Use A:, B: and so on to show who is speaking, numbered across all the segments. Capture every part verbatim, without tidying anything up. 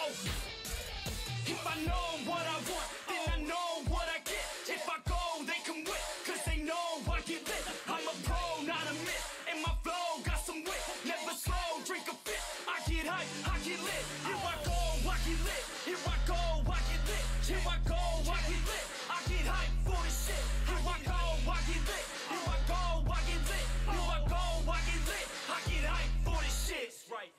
A: If I know what I want, then I know what I get. If I go, they can win, cause they know I get lit. I'm a pro, not a myth, and my flow got some wit. Never slow, drink a fit. I get hype, I get lit. Here I go, I get lit. Here I go, I get lit. Here I go, I get lit. I get hype for this shit. Here I go, I get lit. Here I go, I get lit. Here I go, I get lit. I get hype for this shit. Right.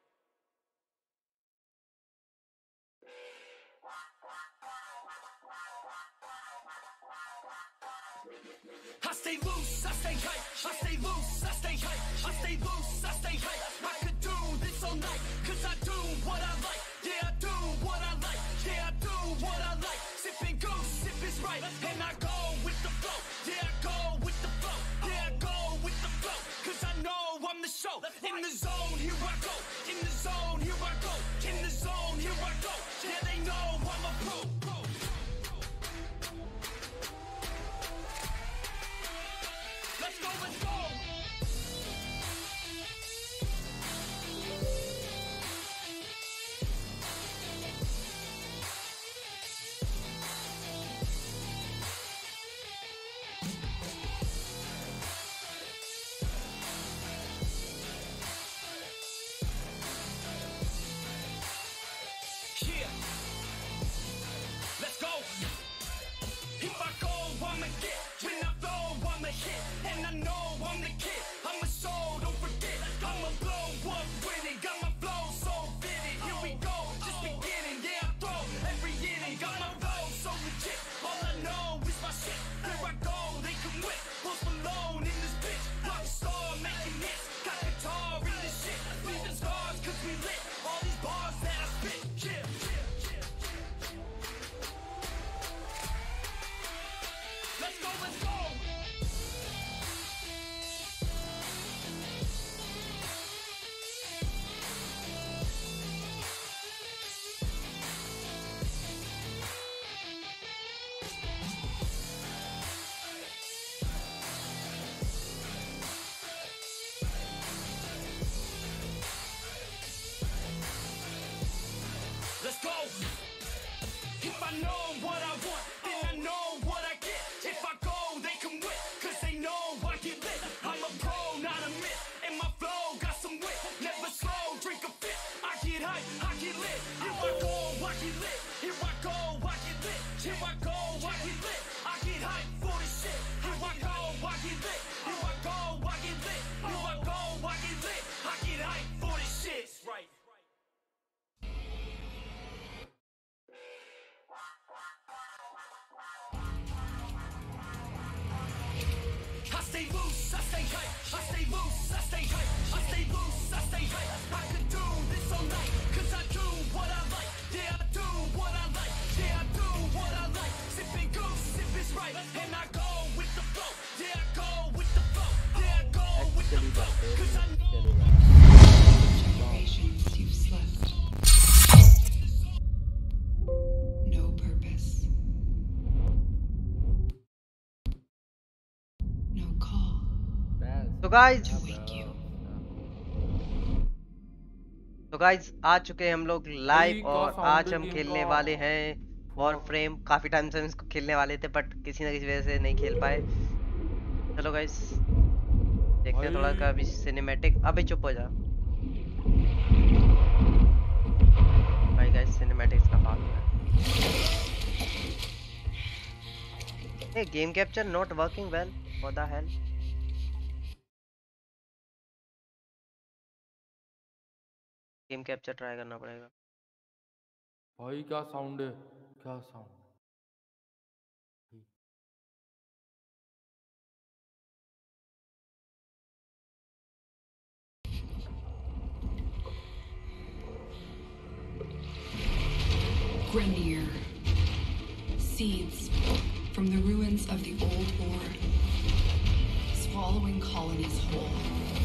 A: I stay loose, I stay hype, I stay loose, I stay hype, I stay loose, I stay hype. I could do this all night, cause I do what I like. Yeah, I do what I like, yeah, I do what I like. Sipping goose, sip is right, and I go with the flow. Yeah, I go with the flow, yeah, I go with the flow. Cause I know I'm the show. In the zone, here I go. In the zone, here I go. In the zone, here I go. Yeah, they know I'm a pro. Let's go, let's go! Yeah. Let's go! If I go, I'ma get. When I blow, I'ma hit. And I know I'm the kid. I'm a soul, don't forget. I'ma blow up with it. Got my flow so fitted. Here we go, just beginning. Yeah, I throw every inning. Got my flow so legit. All I know is my shit. Here I go, they can whip. Post Malone in this bitch. Rockstar making hits. Got guitar in this shit. Leaving scars cause we lit. All these bars that I spit. Yeah, yeah, yeah. Let's go, let's go! Let's go! If I know what I want, then I know what I get. If I go, they can win, cause they know I get lit. I'm a pro, not a myth, and my flow got some wit. Never slow, drink a fit. I get hype, I get lit. Here I go, I get lit. Here I go, I get lit. Here I go, I get lit. I get hype for this shit. Here I go, I get lit. Here I go, I get lit. Here I go, I get lit. I get hype for this shit. Right. I stay loose, I stay hype, I stay loose, I stay hype, I stay loose, I stay hype. I could do this all night, cause I do what I like. Yeah, I do what I like, yeah, I do what I like. Sipping goose, sip is right, and I go with the flow. Yeah, I go with the flow, yeah, I go with the flow. Cause I know
B: generations you've slept. No purpose. No call.
C: तो guys
B: Wake you.
C: तो guys आ चुके हैं हम लोग live
D: का
C: और
D: sound
C: आज हम
D: game
C: खेलने
D: का-
C: वाले हैं वॉर फ्रेम। काफी टाइम से हम इसको खेलने वाले थे बट किसी ना किसी वजह से नहीं खेल पाए। चलो गाइज देखते हैं थोड़ा का अभी सिनेमैटिक। अबे चुप हो जा भाई। गाइज सिनेमैटिक्स का फालतू है। Game capture not working well, what the hell. Game capture try करना पड़ेगा।
D: भाई क्या साउंड है, क्या sound.
B: Grendir. Seeds from the ruins of the old war, swallowing colonies whole.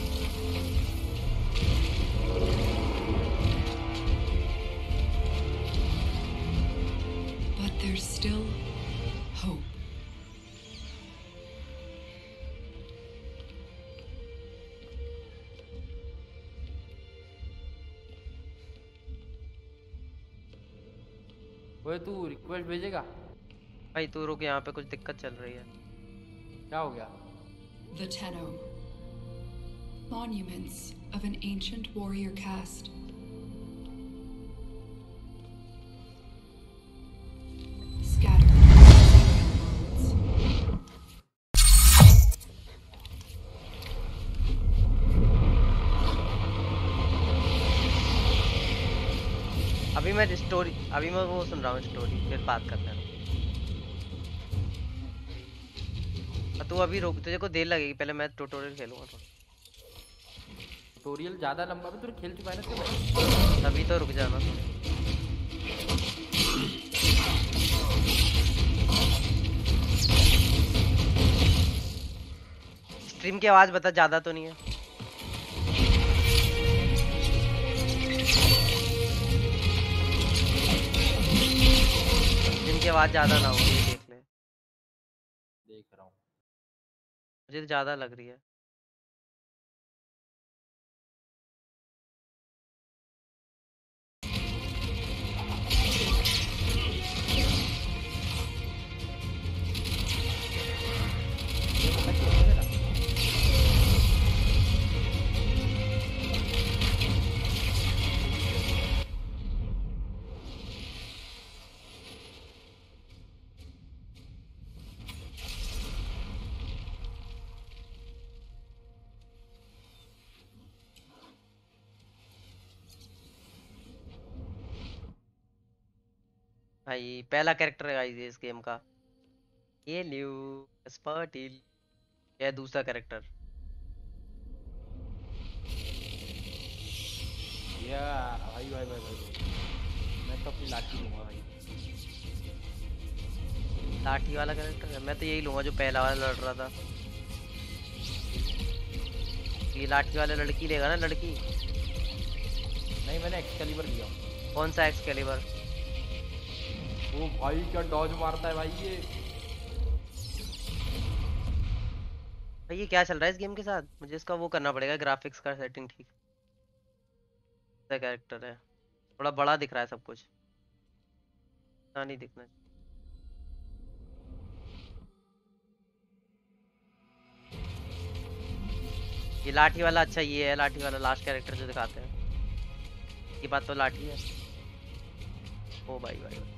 B: But there's still hope.
D: ओए तू रिक्वेस्ट भेजेगा?
C: भाई तू रुक, यहाँ पे कुछ दिक्कत चल रही है।
D: क्या हो गया?
B: The Tenno. Monuments of an ancient warrior caste. Scattered roads.
C: अभी मैं स्टोरी अभी मैं वो सुन रहा हूँ स्टोरी, फिर बात करते हैं। तू अभी रुक, तुझे को देर लगेगी, पहले मैं ट्यूटोरियल खेलूंगा थोड़ा।
D: ट्यूटोरियल ज्यादा लंबा भी तू खेल चुका है ना इसके?
C: अभी तो रुक जाना थोड़ा। स्ट्रीम की आवाज बता, ज्यादा तो नहीं है? स्ट्रीम की आवाज ज्यादा ना हो, ये देख ले।
D: देख रहा हूँ।
C: मुझे तो ज्यादा लग रही है। भाई पहला कैरेक्टर है गाइस इस गेम का, ये ल्यू स्पार्टिल। ये दूसरा कैरेक्टर।
D: या भाई भाई भाई भाई मैं तो अपनी लाठी लूंगा भाई।
C: लाठी वाला कैरेक्टर है? मैं तो यही लूंगा जो पहला वाला लड़ रहा था। ये लाठी वाला लड़की लेगा ना? लड़की
D: नहीं, मैंने एक्सकैलिबर लिया।
C: कौन सा एक्सकैलिबर?
D: ओ भाई क्या डॉज मारता है भाई ये।
C: भाई ये क्या चल रहा है इस गेम के साथ? मुझे इसका वो करना पड़ेगा, ग्राफिक्स का सेटिंग ठीक। कैरेक्टर है थोड़ा बड़ा दिख रहा है सब कुछ, ना नहीं दिखना। ये लाठी वाला, अच्छा ये है लाठी वाला लास्ट कैरेक्टर जो दिखाते हैं। ये बात तो लाठी है। ओ भाई भाई, भाई।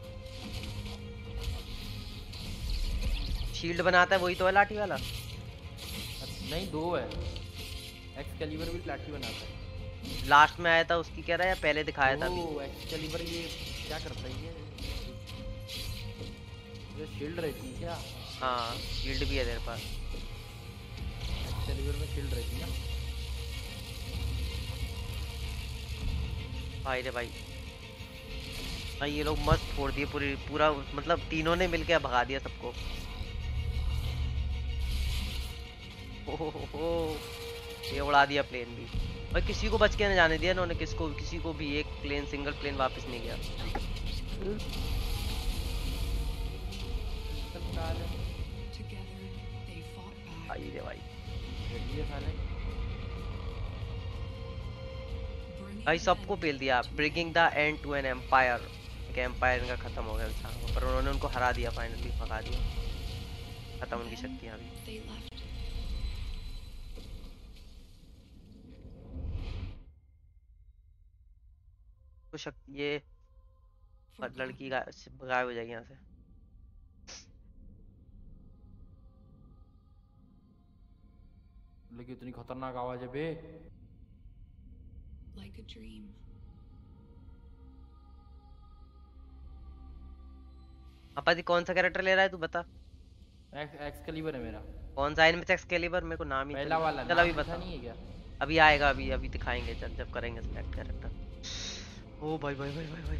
C: शील्ड बनाता है वही तो है लाठी वाला?
D: नहीं, दो है। एक्सकैलिबर भी लाठी बनाता है।
C: लास्ट में आया था उसकी कह रहा है या पहले दिखाया था?
D: ओ एक्सकैलिबर ये क्या करता है? ये ये शील्ड रहती है क्या?
C: हाँ शील्ड भी है तेरे पास।
D: एक्सकैलिबर में शील्ड रहती है ना
C: भाई रे भाई। भाई ये लोग मस्त फोड़ दिए पूरी, पूरा मतलब तीनों ने मिलके भगा दिया सबको। ओहो, ये उड़ा दिया प्लेन भी। भाई किसी को बच के न जाने दिया इन्होंने, किसको किसी को भी। एक प्लेन, सिंगल प्लेन वापस नहीं गया।
B: Together, they fought back.
C: भाई रे भाई।
D: ये साले
B: Bringing
C: भाई
B: an
C: सबको
B: end
C: पेल दिया।
B: to
C: bringing the end to an empire. एक एम्पायर इनका खत्म हो गया इंसान, पर उन्होंने उनको हरा दिया, फाइनली भगा दिया, खत्म उनकी
B: Then
C: शक्तियां भी।
B: they left.
C: तो शक ये लड़की गा- गायब हो जाएगी यहाँ से।
D: लेकिन इतनी खतरनाक आवाज है बे।
B: Like a dream.
C: पापा जी कौन सा कैरेक्टर ले रहा है तू बता?
D: एक्स एक्सकैलिबर है मेरा।
C: कौन सा इनमें से एक्सकैलिबर? मेरे को नाम ही तो
D: पहला
C: नहीं-
D: वाला
C: चल
D: नाम
C: अभी
D: लिखा
C: बता।
D: नहीं है क्या?
C: अभी आएगा, अभी अभी दिखाएंगे, चल जब करेंगे सिलेक्ट कैरेक्टर। ओ भाई भाई भाई भाई भाई।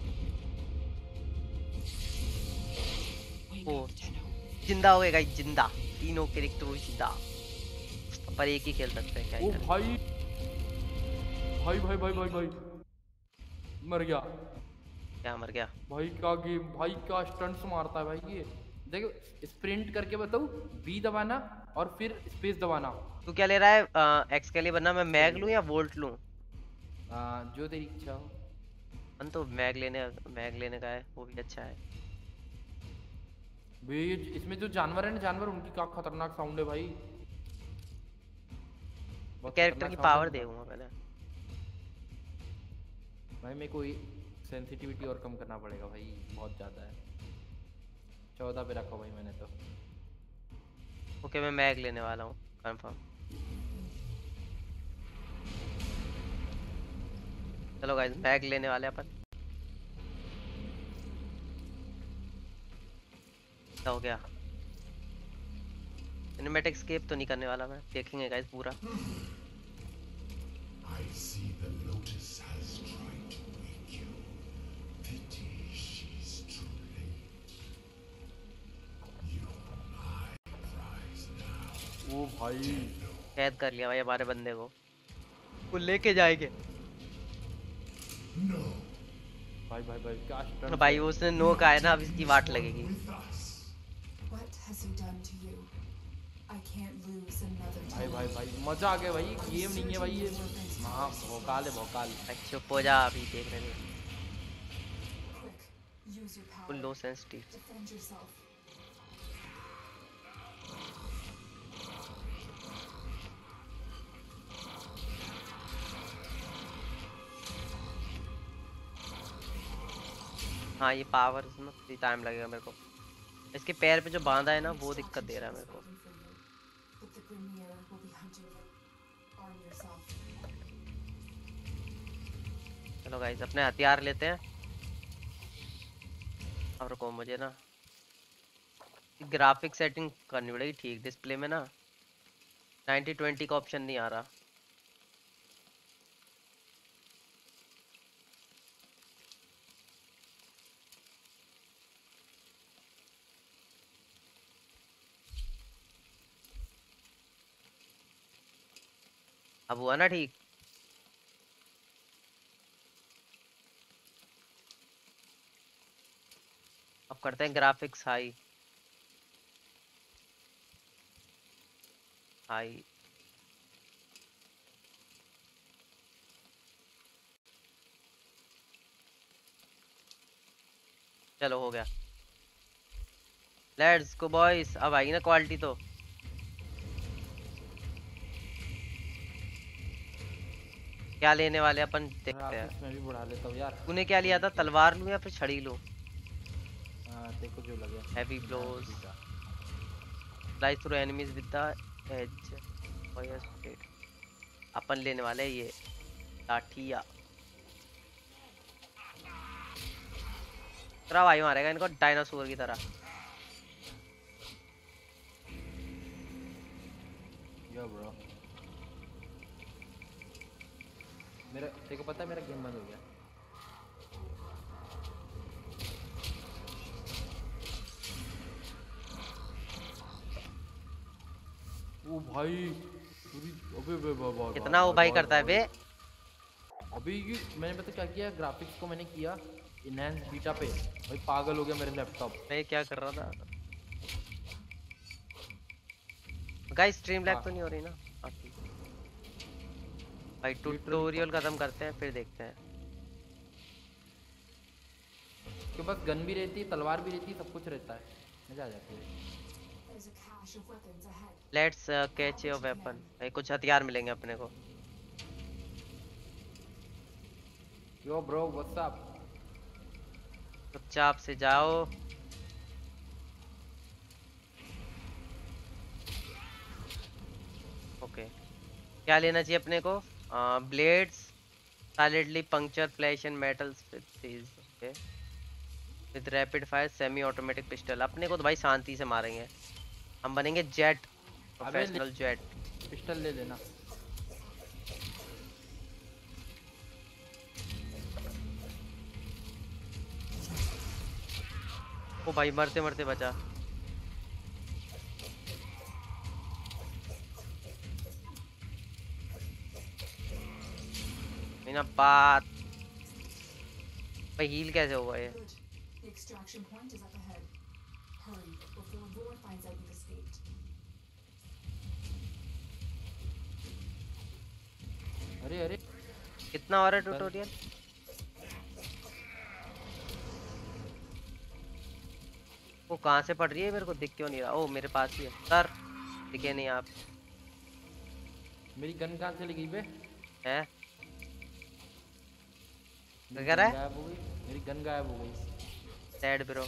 B: Wake
C: Oh.
B: up, Tenno.
C: जिंदा हो गए गाइस, जिंदा। तीनों कैरेक्टर जिंदा, पर एक ही खेल सकते हैं, क्या ही
D: ओ
C: करें।
D: भाई भाई भाई भाई भाई भाई मर गया
C: क्या मर गया?
D: भाई। क्या गेम भाई, क्या स्टंट्स मारता है भाई ये। देखो स्प्रिंट करके बताऊं, बी दबाना और फिर स्पेस दबाना।
C: तू क्या ले रहा है? एक्सकैलिबर ना? मैं मैग लूं या वोल्ट लूं?
D: आ, जो तेरी इच्छा हो।
C: अपन तो मैग लेने मैग लेने का है, वो भी अच्छा है।
D: भाई ये इसमें जो जानवर है ना, जानवर उनकी क्या खतरनाक साउंड है भाई, बहुत
C: कैरेक्टर
D: खतरनाक
C: की
D: साउंड है
C: पावर
D: उनका।
C: देखूंगा पहले।
D: भाई मेरे को सेंसिटिविटी और कम करना पड़ेगा भाई, बहुत ज़्यादा है। चौदह पे रखा भाई मैंने तो।
C: ओके मैं मैग लेने वाला हूँ कंफर्म। चलो गाइस मैग लेने वाले हैं अपन। क्या हो गया? सिनेमैटिक स्केप तो नहीं करने वाला मैं, देखेंगे गाइस पूरा।
E: I see the Lotus has tried to wake you. Pity she's too late. You're my prize now.
D: ओ भाई
C: कैद कर लिया भाई हमारे बंदे को, वो लेके जाएंगे।
E: No,
D: भाई भाई भाई क्या स्टंट
C: भाई उसने नो कहा है ना, अब इसकी वाट लगेगी।
E: with us.
B: What has he done to you? I can't lose another
D: भाई
B: time.
D: भाई भाई मजा आ गया भाई, गेम नहीं है भाई ये। हाँ भोकाल है भोकाल।
C: चुप हो जा, अभी देख रहे थे।
B: Quick, use your power.
C: Full low sensitive.
B: Defend yourself.
C: हाँ ये पावर में थोड़ी टाइम लगेगा मेरे को। इसके पैर पे जो बांधा है ना वो दिक्कत दे रहा है मेरे को।
B: But the Grimir will be hunted. Arm yourself.
C: चलो गाइस अपने हथियार लेते हैं। अब रुको मुझे ना ग्राफिक सेटिंग करनी पड़ेगी ठीक। डिस्प्ले में ना नाइंटी ट्वेंटी का ऑप्शन नहीं आ रहा। अब हुआ ना ठीक? अब करते हैं ग्राफिक्स हाई। हाई चलो हो गया। लेट्स गो बॉयज, अब आएगी ना क्वालिटी तो। क्या लेने वाले अपन देखते हैं।
D: ग्राफिक्स में भी बढ़ा लेता हूँ यार।
C: तूने क्या लिया था? तलवार लूं या फिर छड़ी लूं?
D: हाँ देखो जो लगे।
C: Heavy blows. Fly through enemies with the edge. Fire straight. अपन लेने वाले हैं ये लाठिया। तरह भाई मारेगा इनको डायनासोर की तरह।
D: यो ब्रो, मेरा तेरे को पता है मेरा गेम बंद हो गया। ओ भाई पूरी अबे बे बे
C: कितना वो भाई करता है बे?
D: अभी ये मैंने पता क्या किया, ग्राफिक्स को मैंने किया इनहैंस बीटा पे। भाई पागल हो गया मेरे लैपटॉप।
C: मैं क्या कर रहा था गाइस? स्ट्रीम लैग
D: हाँ।
C: तो नहीं हो रही ना? भाई ट्यूटोरियल खत्म करते हैं फिर देखते हैं।
D: के पास गन भी रहती है, तलवार भी रहती है, सब कुछ रहता है, मजा आ जाती है।
B: There's a cache of weapons ahead.
C: Let's catch your weapon. भाई कुछ हथियार मिलेंगे अपने को।
D: Yo bro what's up.
C: चुपचाप से जाओ। ओके क्या लेना चाहिए अपने को? Blades, silently puncture flash and metals okay with rapid fire semi automatic pistol. अपने को तो भाई शांति से मारेंगे, हम बनेंगे जेट, प्रोफेशनल जेट।
D: पिस्टल ले लेना।
C: ओ भाई मरते मरते बचा। बिना बात भाई हील कैसे होगा ये?
B: Good. The extraction point is up ahead. Hurry before Vor finds out you've escaped.
D: अरे अरे
C: कितना हो रहा है ट्यूटोरियल? वो कहाँ से पड़ रही है, मेरे को दिख क्यों नहीं रहा? ओ मेरे पास ही है सर, दिखे नहीं आप?
D: मेरी गन कहाँ चली गई बे?
C: है
D: मेरी
C: क्या
D: गन
C: रहा है?
D: गायब हो गई, मेरी गन गायब हो गई।
C: सैड ब्रो,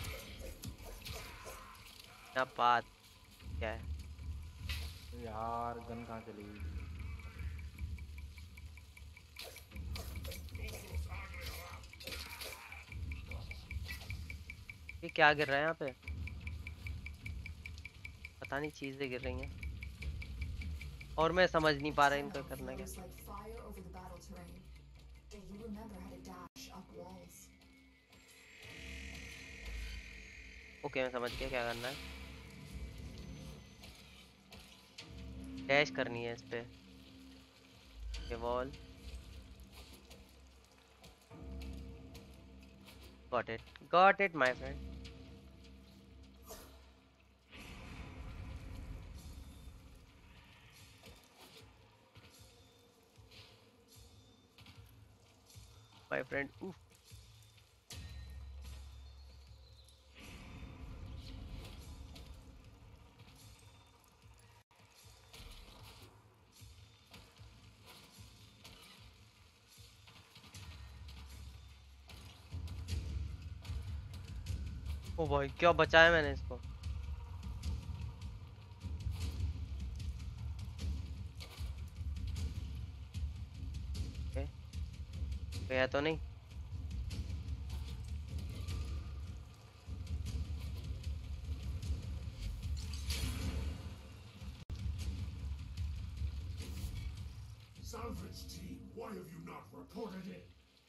C: क्या बात क्या है?
D: यार गन कहाँ चली गई?
C: ये क्या गिर रहा है यहाँ पे? पता नहीं चीजें गिर रही हैं और मैं समझ नहीं पा रहा इनका करना क्या।
B: Flows like fire over the battle terrain. Do you remember how to dash up walls?
C: Okay मैं समझ गया क्या करना है। डैश करनी है इस पे, ये wall. Got it, got it my friend. My friend उफ। ओ भाई क्या बचाया मैंने इसको। ओके गया तो नहीं?
E: Salvage team, why have you not reported it?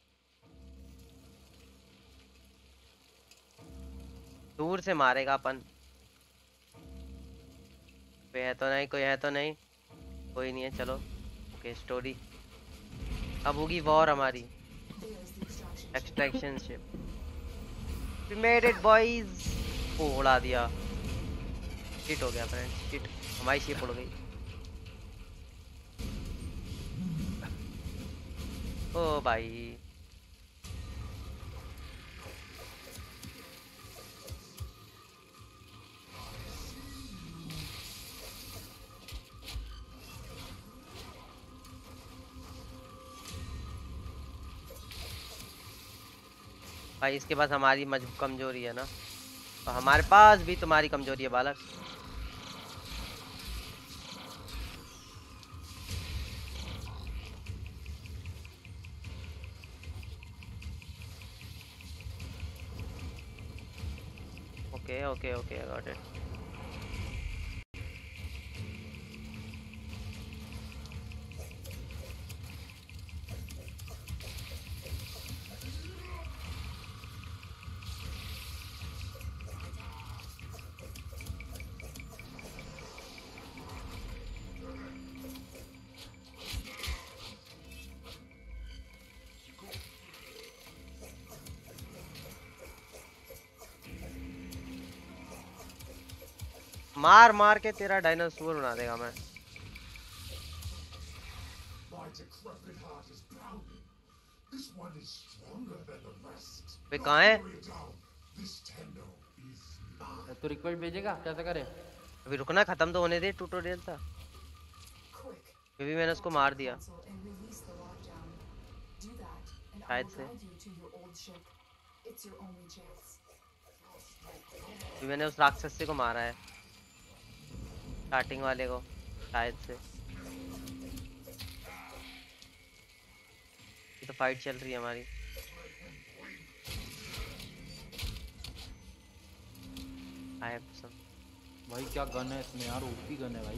C: दूर से मारेगा अपन। कोई है तो नहीं, कोई है तो नहीं, कोई नहीं है। चलो ओके स्टोरी अब होगी वॉर हमारी।
B: There's the extraction.
C: Extraction ship, we made it boys. ओ उड़ा दिया, हिट हो गया फ्रेंड, हिट। हमारी शिप उड़ गई। ओ भाई भाई इसके पास हमारी मज कमजोरी है ना, और हमारे पास भी तुम्हारी कमजोरी है बालक। Okay okay okay got it. मार मार के तेरा डायनासोर बना देगा मैं।
E: My decrepit heart is pounding. This one is stronger than the rest.
C: वे कहाँ है?
E: Carry it down. This tendo is mine.
D: तू रिक्वेस्ट भेजेगा कैसे करे?
C: अभी रुकना, खत्म तो होने दे ट्यूटोरियल था।
B: Quick.
C: फिर भी मैंने उसको मार दिया
B: Console and release the lockdown. Do that, and I
C: शायद
B: will
C: से।
B: guide you to your old ship. It's your only chance.
C: फिर मैंने उस राक्षसी को मारा है, स्टार्टिंग वाले को शायद से। ये तो फाइट चल रही है हमारी। आए सब
D: भाई क्या गन है इसमें यार, ओपी गन है भाई।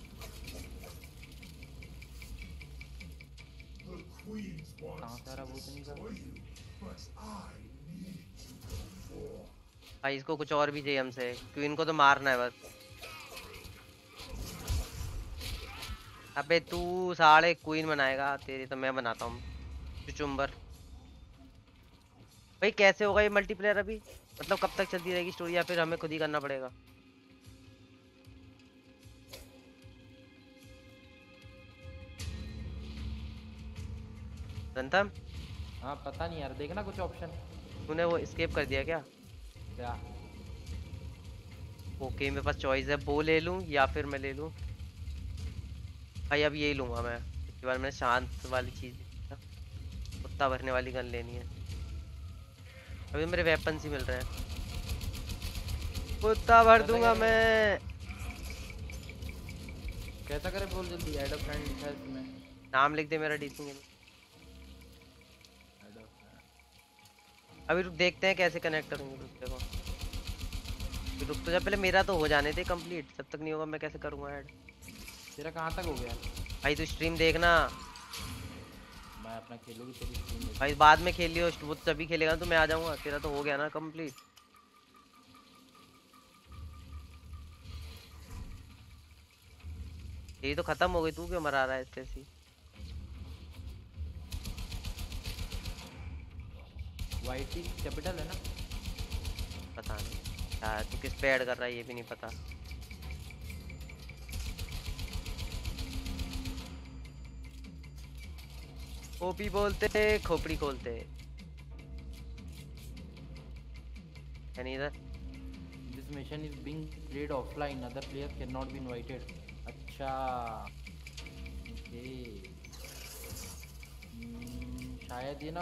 E: The queen's
D: कहाँ
E: wants
D: से आ रहा
E: to
D: भूतनी का?
E: destroy you, but I need to perform.
C: भाई इसको कुछ और भी चाहिए हमसे, क्वीन को तो मारना है बस। अबे तू साले क्वीन बनाएगा, तेरी तो मैं बनाता हूँ चुचुम्बर। भाई कैसे होगा ये मल्टीप्लेयर अभी? मतलब कब तक चलती रहेगी स्टोरी, या फिर हमें खुद ही करना पड़ेगा? रंतम
D: हाँ पता नहीं यार, देखना कुछ ऑप्शन।
C: तूने वो एस्केप कर दिया क्या?
D: क्या?
C: ओके मेरे पास चॉइस है, वो ले लूं या फिर मैं ले लूं भाई, अब यही लूंगा मैं। इस बार मैंने शांत वाली चीज ली थी ना, कुत्ता भरने वाली गन लेनी है। अभी मेरे वेपन्स ही मिल रहे हैं, कुत्ता भर
D: कैसा
C: दूंगा
D: करे
C: मैं।
D: कैसा करे बोल जल्दी। ऐड अ फ्रेंड लिखा है इसमें।
C: नाम लिख दे मेरा डीसी में।
D: Add a friend.
C: अभी रुक, देखते हैं कैसे कनेक्ट करेंगे दूसरे को। अभी रुक तो जा, पहले मेरा तो हो जाने दे कंप्लीट, जब तक नहीं होगा मैं कैसे करूंगा ऐड।
D: तेरा कहाँ तक हो गया?
C: भाई तू स्ट्रीम देखना
D: मैं अपना खेलूंगी तेरी स्क्रीन में।
C: भाई, बाद में खेल लियो, वो तभी खेलेगा तो मैं आ जाऊंगा, तेरा तो हो गया ना कंप्लीट। ये तो खत्म हो गई, तू क्यों मरा रहा है इतने सी?
D: वाईटी कैपिटल है ना?
C: पता नहीं यार, तू किस पे ऐड कर रहा है ये भी नहीं पता। ओपी बोलते खोपड़ी खोलते है नहीं इधर।
D: This mission is being played offline, other players can not be invited. अच्छा ओके। हम्म, शायद ये ना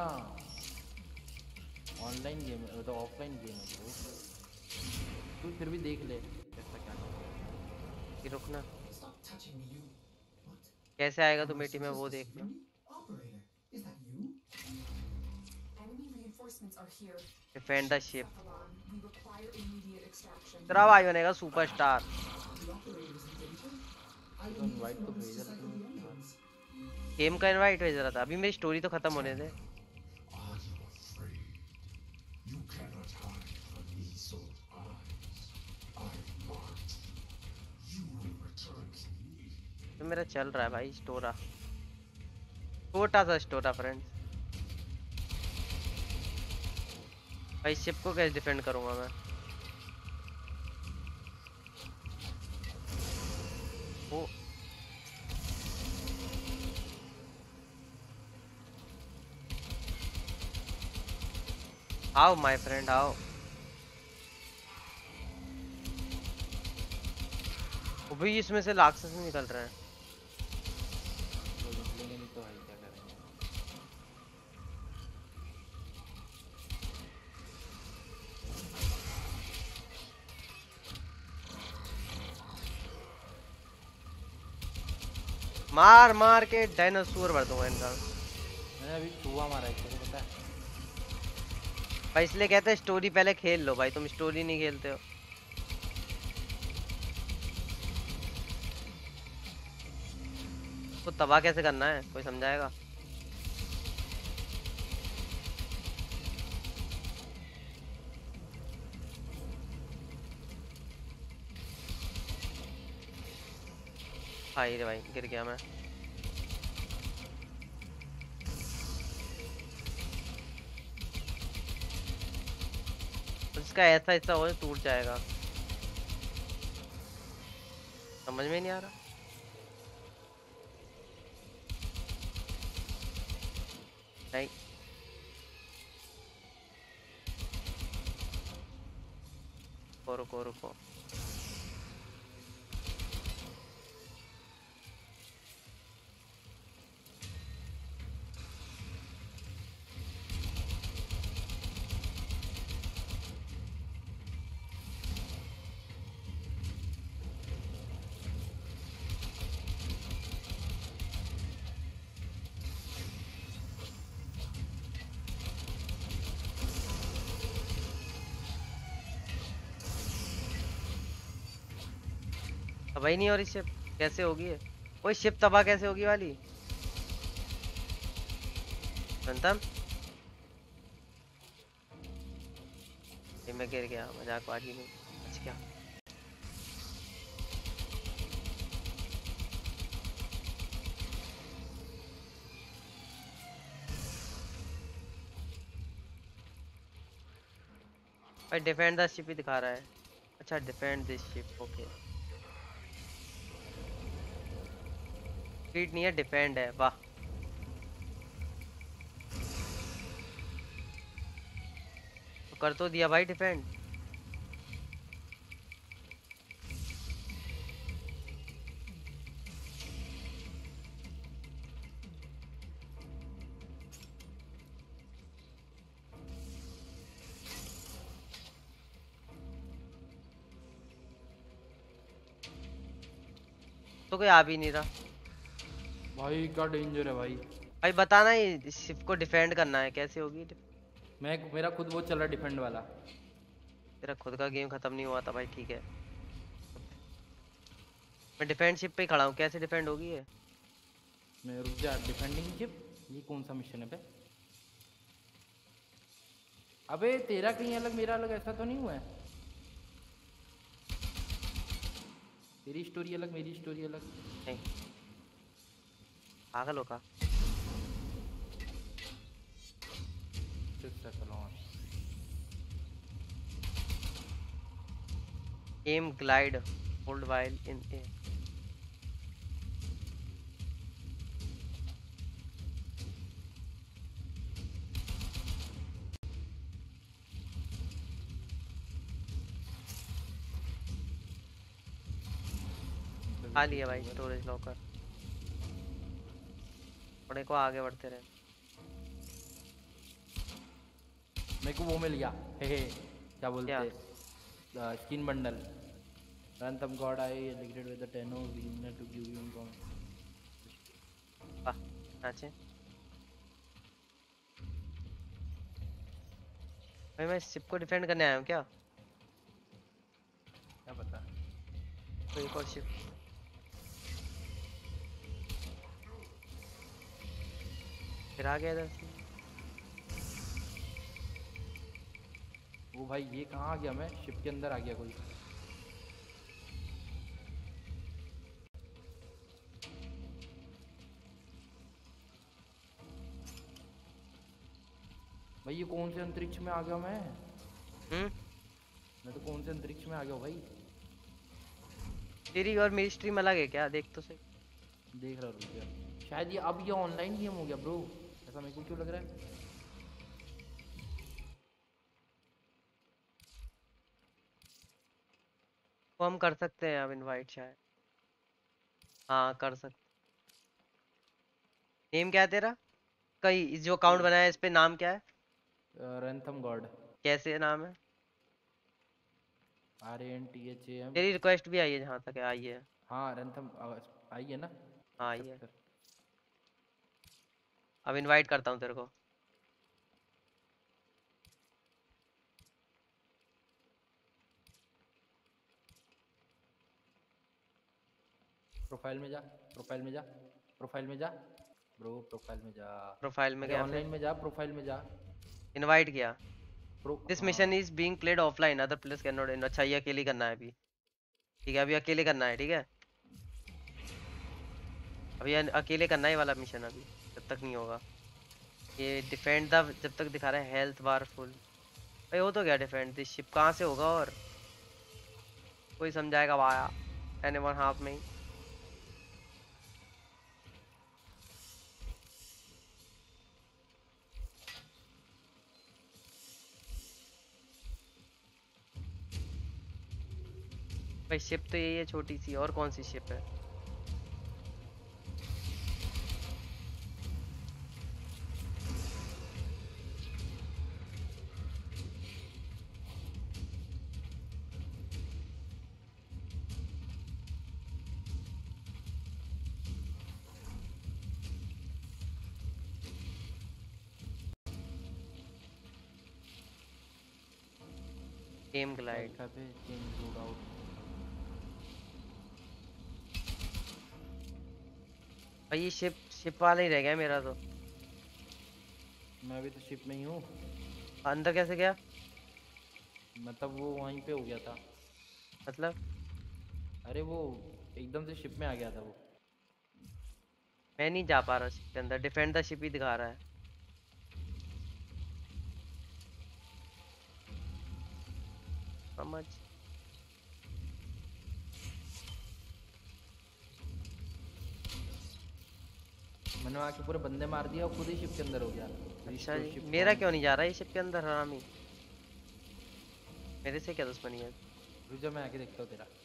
D: ऑनलाइन गेम है तो ऑफलाइन गेम है तो तू फिर भी देख ले कैसा क्या है।
C: ये रुकना,
E: Stop touching me, you. What?
C: कैसे आएगा
E: Am
C: तू
E: I
C: मेटी में वो
E: supposed to
C: देख लो।
E: see you? Operator, is that you?
B: Enemy reinforcements are here.
C: Defend the ship.
B: Cephalon, we require immediate extraction.
C: तेरा भाई बनेगा superstar.
E: The operator is in danger? I
D: तो
E: will need
D: इनवाइट तो
E: orders
D: भेजा
E: to cycle the
D: तूने।
E: engines.
C: गेम का invite भेज रहा था, अभी मेरी स्टोरी तो खत्म होने दे।
E: Are you afraid? You cannot hide from these old eyes. I marked you. You will return to me.
C: तो मेरा चल रहा है भाई स्टोरा, छोटा सा स्टोरा फ्रेंड्स। भाई शिप को कैसे डिफेंड करूंगा मैं? ओ आओ माय फ्रेंड आओ। वो भी इसमें से राक्षस निकल रहे हैं।
D: तो निकलेंगे नहीं तो भाई क्या करेंगे।
C: मार मार के डायनासोर भर दूंगा इनका।
D: मैंने अभी चूहा मारा है, तुझे पता है?
C: भाई इसलिए कहते हैं स्टोरी पहले खेल लो भाई, तुम स्टोरी नहीं खेलते हो। तो तबाह कैसे करना है कोई समझाएगा? भाई रे भाई गिर गया मैं। इसका ऐसा हिस्सा हो टूट जाएगा, समझ में नहीं आ रहा। नहीं रुको रुको रुको, तबाही नहीं हो रही शिप, कैसे होगी? कोई शिप तबाह कैसे होगी वाली? अंतम ये मैं गिर गया, मजाक वाली नहीं। अच्छा क्या भाई डिफेंड द शिप ही दिखा रहा है। अच्छा defend this ship, okay. Speed नहीं है डिफेंड है, वाह। तो कर तो दिया भाई डिफेंड। तो कोई आ भी नहीं रहा।
D: भाई क्या डेंजर है भाई।
C: भाई बताना, ही शिप को डिफेंड करना है, कैसे होगी?
D: मैं मेरा खुद वो चल रहा डिफेंड वाला।
C: तेरा खुद का गेम खत्म नहीं हुआ था भाई, ठीक है। मैं डिफेंड शिप पे ही खड़ा हूँ, कैसे डिफेंड होगी ये?
D: मैं रुक जा, डिफेंडिंग शिप, ये कौन सा मिशन है बे? अबे तेरा कहीं अलग मेरा अलग ऐसा तो नहीं हुआ है? तेरी स्टोरी अलग मेरी स्टोरी अलग।
C: नहीं, पागल होगा।
D: Just settle on.
C: Aim glide hold while in air. खा लिया भाई स्टोरेज लॉकर। बड़े को आगे बढ़ते रहे।
D: मेरे को वो मिल गया, हे हे क्या बोलते
C: क्या?
D: हैं, skin bundle. Rantham god I liquid with the Tenno winner to give you income.
C: वाह, नाचे भाई। मैं शिप को डिफेंड करने आया हूँ क्या?
D: क्या पता।
C: तो एक और शिप। फिर आ गया इधर से।
D: वो भाई ये कहाँ आ गया? मैं शिप के अंदर आ गया कोई। भाई ये कौन से अंतरिक्ष में आ गया मैं?
C: हम्म
D: मैं तो कौन से अंतरिक्ष में आ गया हूँ भाई?
C: तेरी और मेरी स्ट्रीम अलग है क्या? देख तो सही।
D: देख रहा रुक गया। शायद ये अब ये ऑनलाइन गेम हो गया ब्रो, ऐसा मेरे को क्यों लग रहा है।
C: वो हम कर सकते हैं अब इनवाइट शायद। हाँ कर सकते। नेम क्या है तेरा? कई इस जो अकाउंट बनाया है इस पे नाम क्या है?
D: Rantham god.
C: कैसे नाम है?
D: R A N T H A M.
C: तेरी रिक्वेस्ट भी आई है जहाँ तक है, आई है।
D: हाँ रैंथम आई है ना।
C: हाँ आई है।
D: Accept कर।
C: अब इनवाइट करता हूँ तेरे को।
D: प्रोफाइल में जा, प्रोफाइल में जा, प्रोफाइल में जा ब्रो, प्रोफाइल में जा।
C: प्रोफाइल में
D: अरे
C: गया, फिर
D: ऑनलाइन में जा, प्रोफाइल में जा।
C: इनवाइट किया।
D: प्रो
C: दिस
D: हाँ।
C: Mission is being played offline, other players can not in. अच्छा ये अकेले करना है अभी, ठीक है? अभी अकेले करना है, ठीक है? अभी ये अकेले करना है ये वाला मिशन, अभी जब तक नहीं होगा। ये डिफेंड द, जब तक दिखा रहा है हेल्थ बार फुल। भाई वो तो क्या डिफेंड दिस शिप कहाँ से होगा? और कोई समझाएगा वाया एनीवन हाफ में ही। भाई शिप तो यही है छोटी सी, और कौन सी शिप है? Game glide.
D: पे चेंज लोड आउट।
C: भाई ये शिप शिप वाला ही रह गया मेरा तो।
D: मैं भी तो शिप में ही हूँ।
C: अंदर कैसे गया?
D: मतलब वो वहीं पे हो गया था।
C: मतलब
D: अरे वो एकदम से शिप में आ गया था वो।
C: मैं नहीं जा पा रहा शिप के अंदर, डिफेंड द शिप ही दिखा रहा है। समझ।
D: मैंने आके पूरे बंदे मार दिया और खुद ही शिप के अंदर हो गया।
C: अच्छा
D: Restore
C: जी,
D: ship
C: मेरा
D: point।
C: क्यों नहीं जा रहा है शिप के अंदर? हरामी, मेरे से क्या दुश्मनी है?
D: रुक जा मैं आके देखता हूँ तेरा।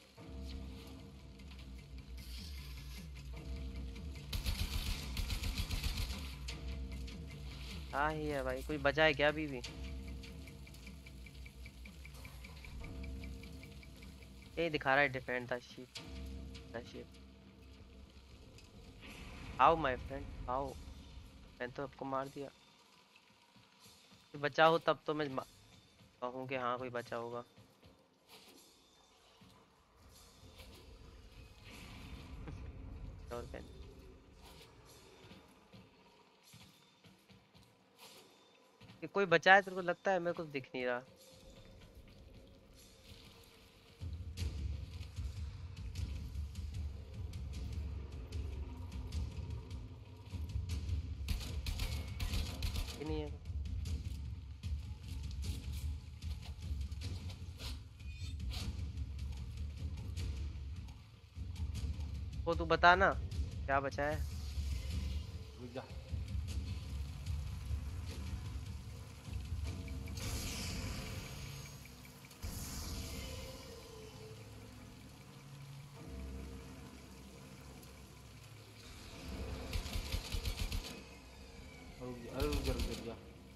C: हाँ ही है भाई, कोई बचा है क्या अभी भी? यही दिखा रहा है defend the ship, the ship. आओ माय फ्रेंड आओ, मैंने तो आपको मार दिया। कोई बचा हो तब तो मैं मा- कहूँ कि हाँ कोई बचा होगा। और क्या, कि कोई बचा है तेरे को लगता है? मेरे को दिख नहीं रहा। कि नहीं है। वो तू बता ना क्या बचा है।
D: रुक जा। रुक जा, अरे रुक जा, रुक जा, रुक जा।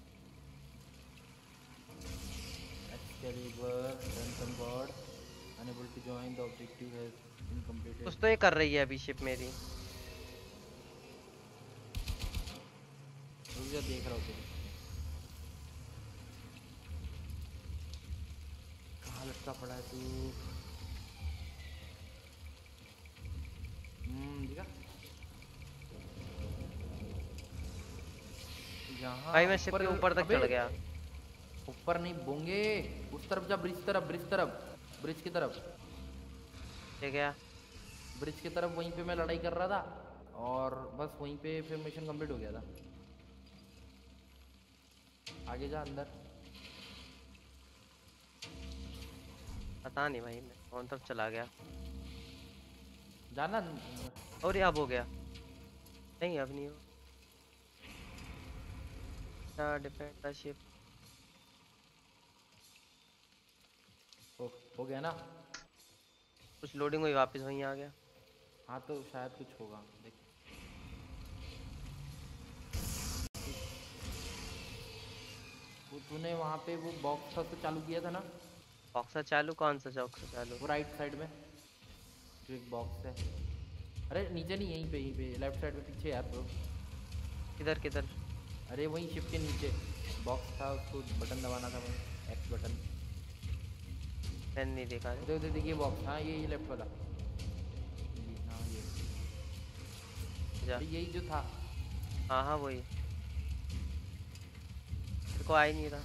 D: Excalibur, ransom board, unable to join, the objective has been completed.
C: कुछ तो ये कर रही है अभी शिप मेरी।
D: रुक जा, देख रहा हूँ तेरे। कहाँ लटका पड़ा है तू? हम्म, दिखा। यहाँ
C: भाई मैं शिप के ऊपर तक चढ़
D: अबे,
C: गया।
D: ऊपर नहीं बोंगे, उस तरफ जा, ब्रिज तरफ, ब्रिज तरफ, ब्रिज की तरफ,
C: ठीक है।
D: ब्रिज की तरफ। वहीं पे मैं लड़ाई कर रहा था और बस वहीं पे फिर मिशन कंप्लीट हो गया था। आगे जा अंदर।
C: पता नहीं भाई मैं कौन तरफ चला गया।
D: जाना।
C: और ये अब हो गया। नहीं अब नहीं हो। Defend the ship.
D: ओ, हो गया ना।
C: कुछ लोडिंग हुई वापस वहीं आ गया।
D: हाँ तो शायद कुछ होगा, देख। वो तूने वहाँ पे वो बॉक्स था तो चालू किया था ना,
C: बॉक्सर चालू? कौन सा बॉक्सर चालू?
D: वो राइट साइड में जो एक बॉक्स है। अरे नीचे नहीं, यहीं पे, यहीं पे लेफ्ट साइड में पीछे यार ब्रो।
C: किधर किधर?
D: अरे वहीं शिप के नीचे बॉक्स था, उसको बटन दबाना था, वहीं एक्स बटन।
C: मैंने नहीं देखा रे।
D: उधर उधर देखिए बॉक्स। हाँ ये ये लेफ्ट वाला ये, हाँ ये
C: जा।
D: अरे यही जो था।
C: हाँ हाँ वही। तेरे को आ ही नहीं रहा।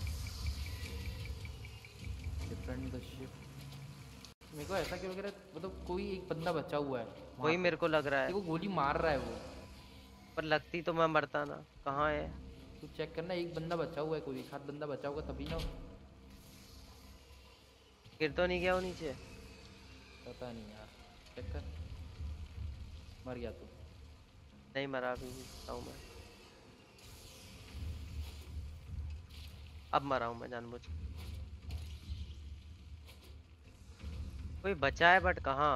D: Different the ship. मेरे को ऐसा क्यों लग रहा है, मतलब कोई एक बंदा बचा हुआ है वहाँ
C: वही
D: पे।
C: मेरे को लग रहा है।
D: देखो गोली मार रहा है वो,
C: पर लगती तो मैं मरता ना। कहाँ है?
D: तू चेक करना, एक बंदा बचा हुआ है, कोई एक हाथ बंदा बचा होगा तभी ना।
C: गिर तो नहीं गया वो नीचे?
D: पता नहीं यार, चेक कर। मर गया तू।
C: नहीं मरा अभी भी हूँ मैं। अब मरा हूँ मैं जानबूझ के। कोई बचा है बट कहाँ?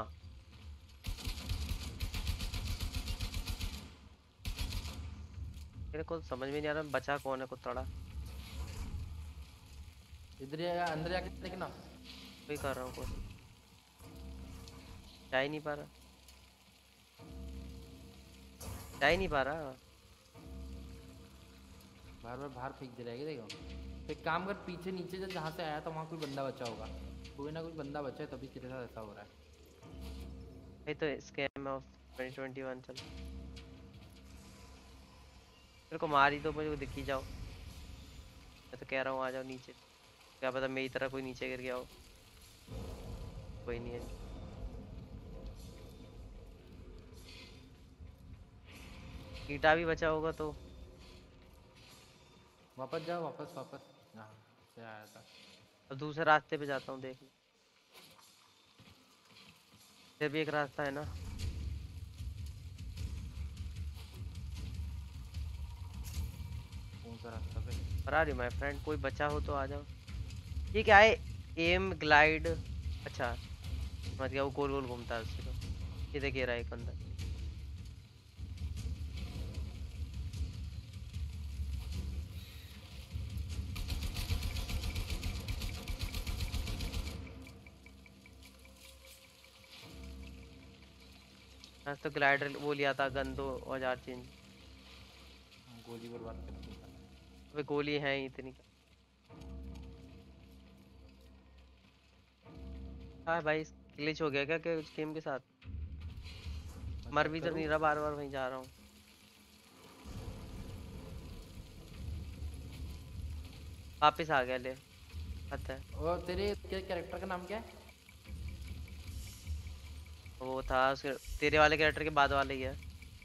C: मेरे को समझ में नहीं आ रहा बचा कौन है कुत्तड़ा।
D: इधर या अंदर जाके देखना।
C: वही कर रहा हूँ कोशिश। जा ही नहीं पा रहा, जा ही नहीं पा रहा।
D: बार बार बाहर फेंक दे रहेगा। देखो एक काम कर, पीछे नीचे जा, जहाँ से आया था वहाँ कोई बंदा बचा होगा। कोई ना कोई बंदा बचा है तभी तेरे साथ ऐसा हो रहा है।
C: ये तो scam of twenty twenty one चल। मेरे को मार ही दो, मुझे दिख ही जाओ। मैं तो कह रहा हूँ आ जाओ नीचे। क्या पता मेरी तरह कोई नीचे गिर गया हो। कोई नहीं है। ईटा भी बचा होगा तो।
D: वापस जाओ, वापस वापस जहाँ से आया था।
C: अब दूसरे रास्ते पे जाता हूँ देख। फिर भी एक रास्ता है ना।
D: कौन सा रास्ता पे?
C: पर आ रही माय फ्रेंड, कोई बचा हो तो आ जाओ। ये क्या है? M glide. अच्छा समझ गया, वो गोल गोल घूमता है उससे तो। ये देखिए रहा है एक अंदर। आज तो ग्लाइडर वो लिया था, गन दो औजार चेंज।
D: गोली बर्बाद कर देता।
C: अबे गोली है ही इतनी। हाँ भाई, ग्लिच हो गया क्या कि गेम के साथ?
D: मैं
C: मर
D: चेक
C: भी तो
D: करूँ?
C: नहीं रहा, बार बार वहीं जा रहा हूँ। वापिस आ गया, ले आता है।
D: और तेरे तेरे कैरेक्टर का नाम क्या है?
C: वो था उसके, तेरे वाले कैरेक्टर के बाद वाले ही है।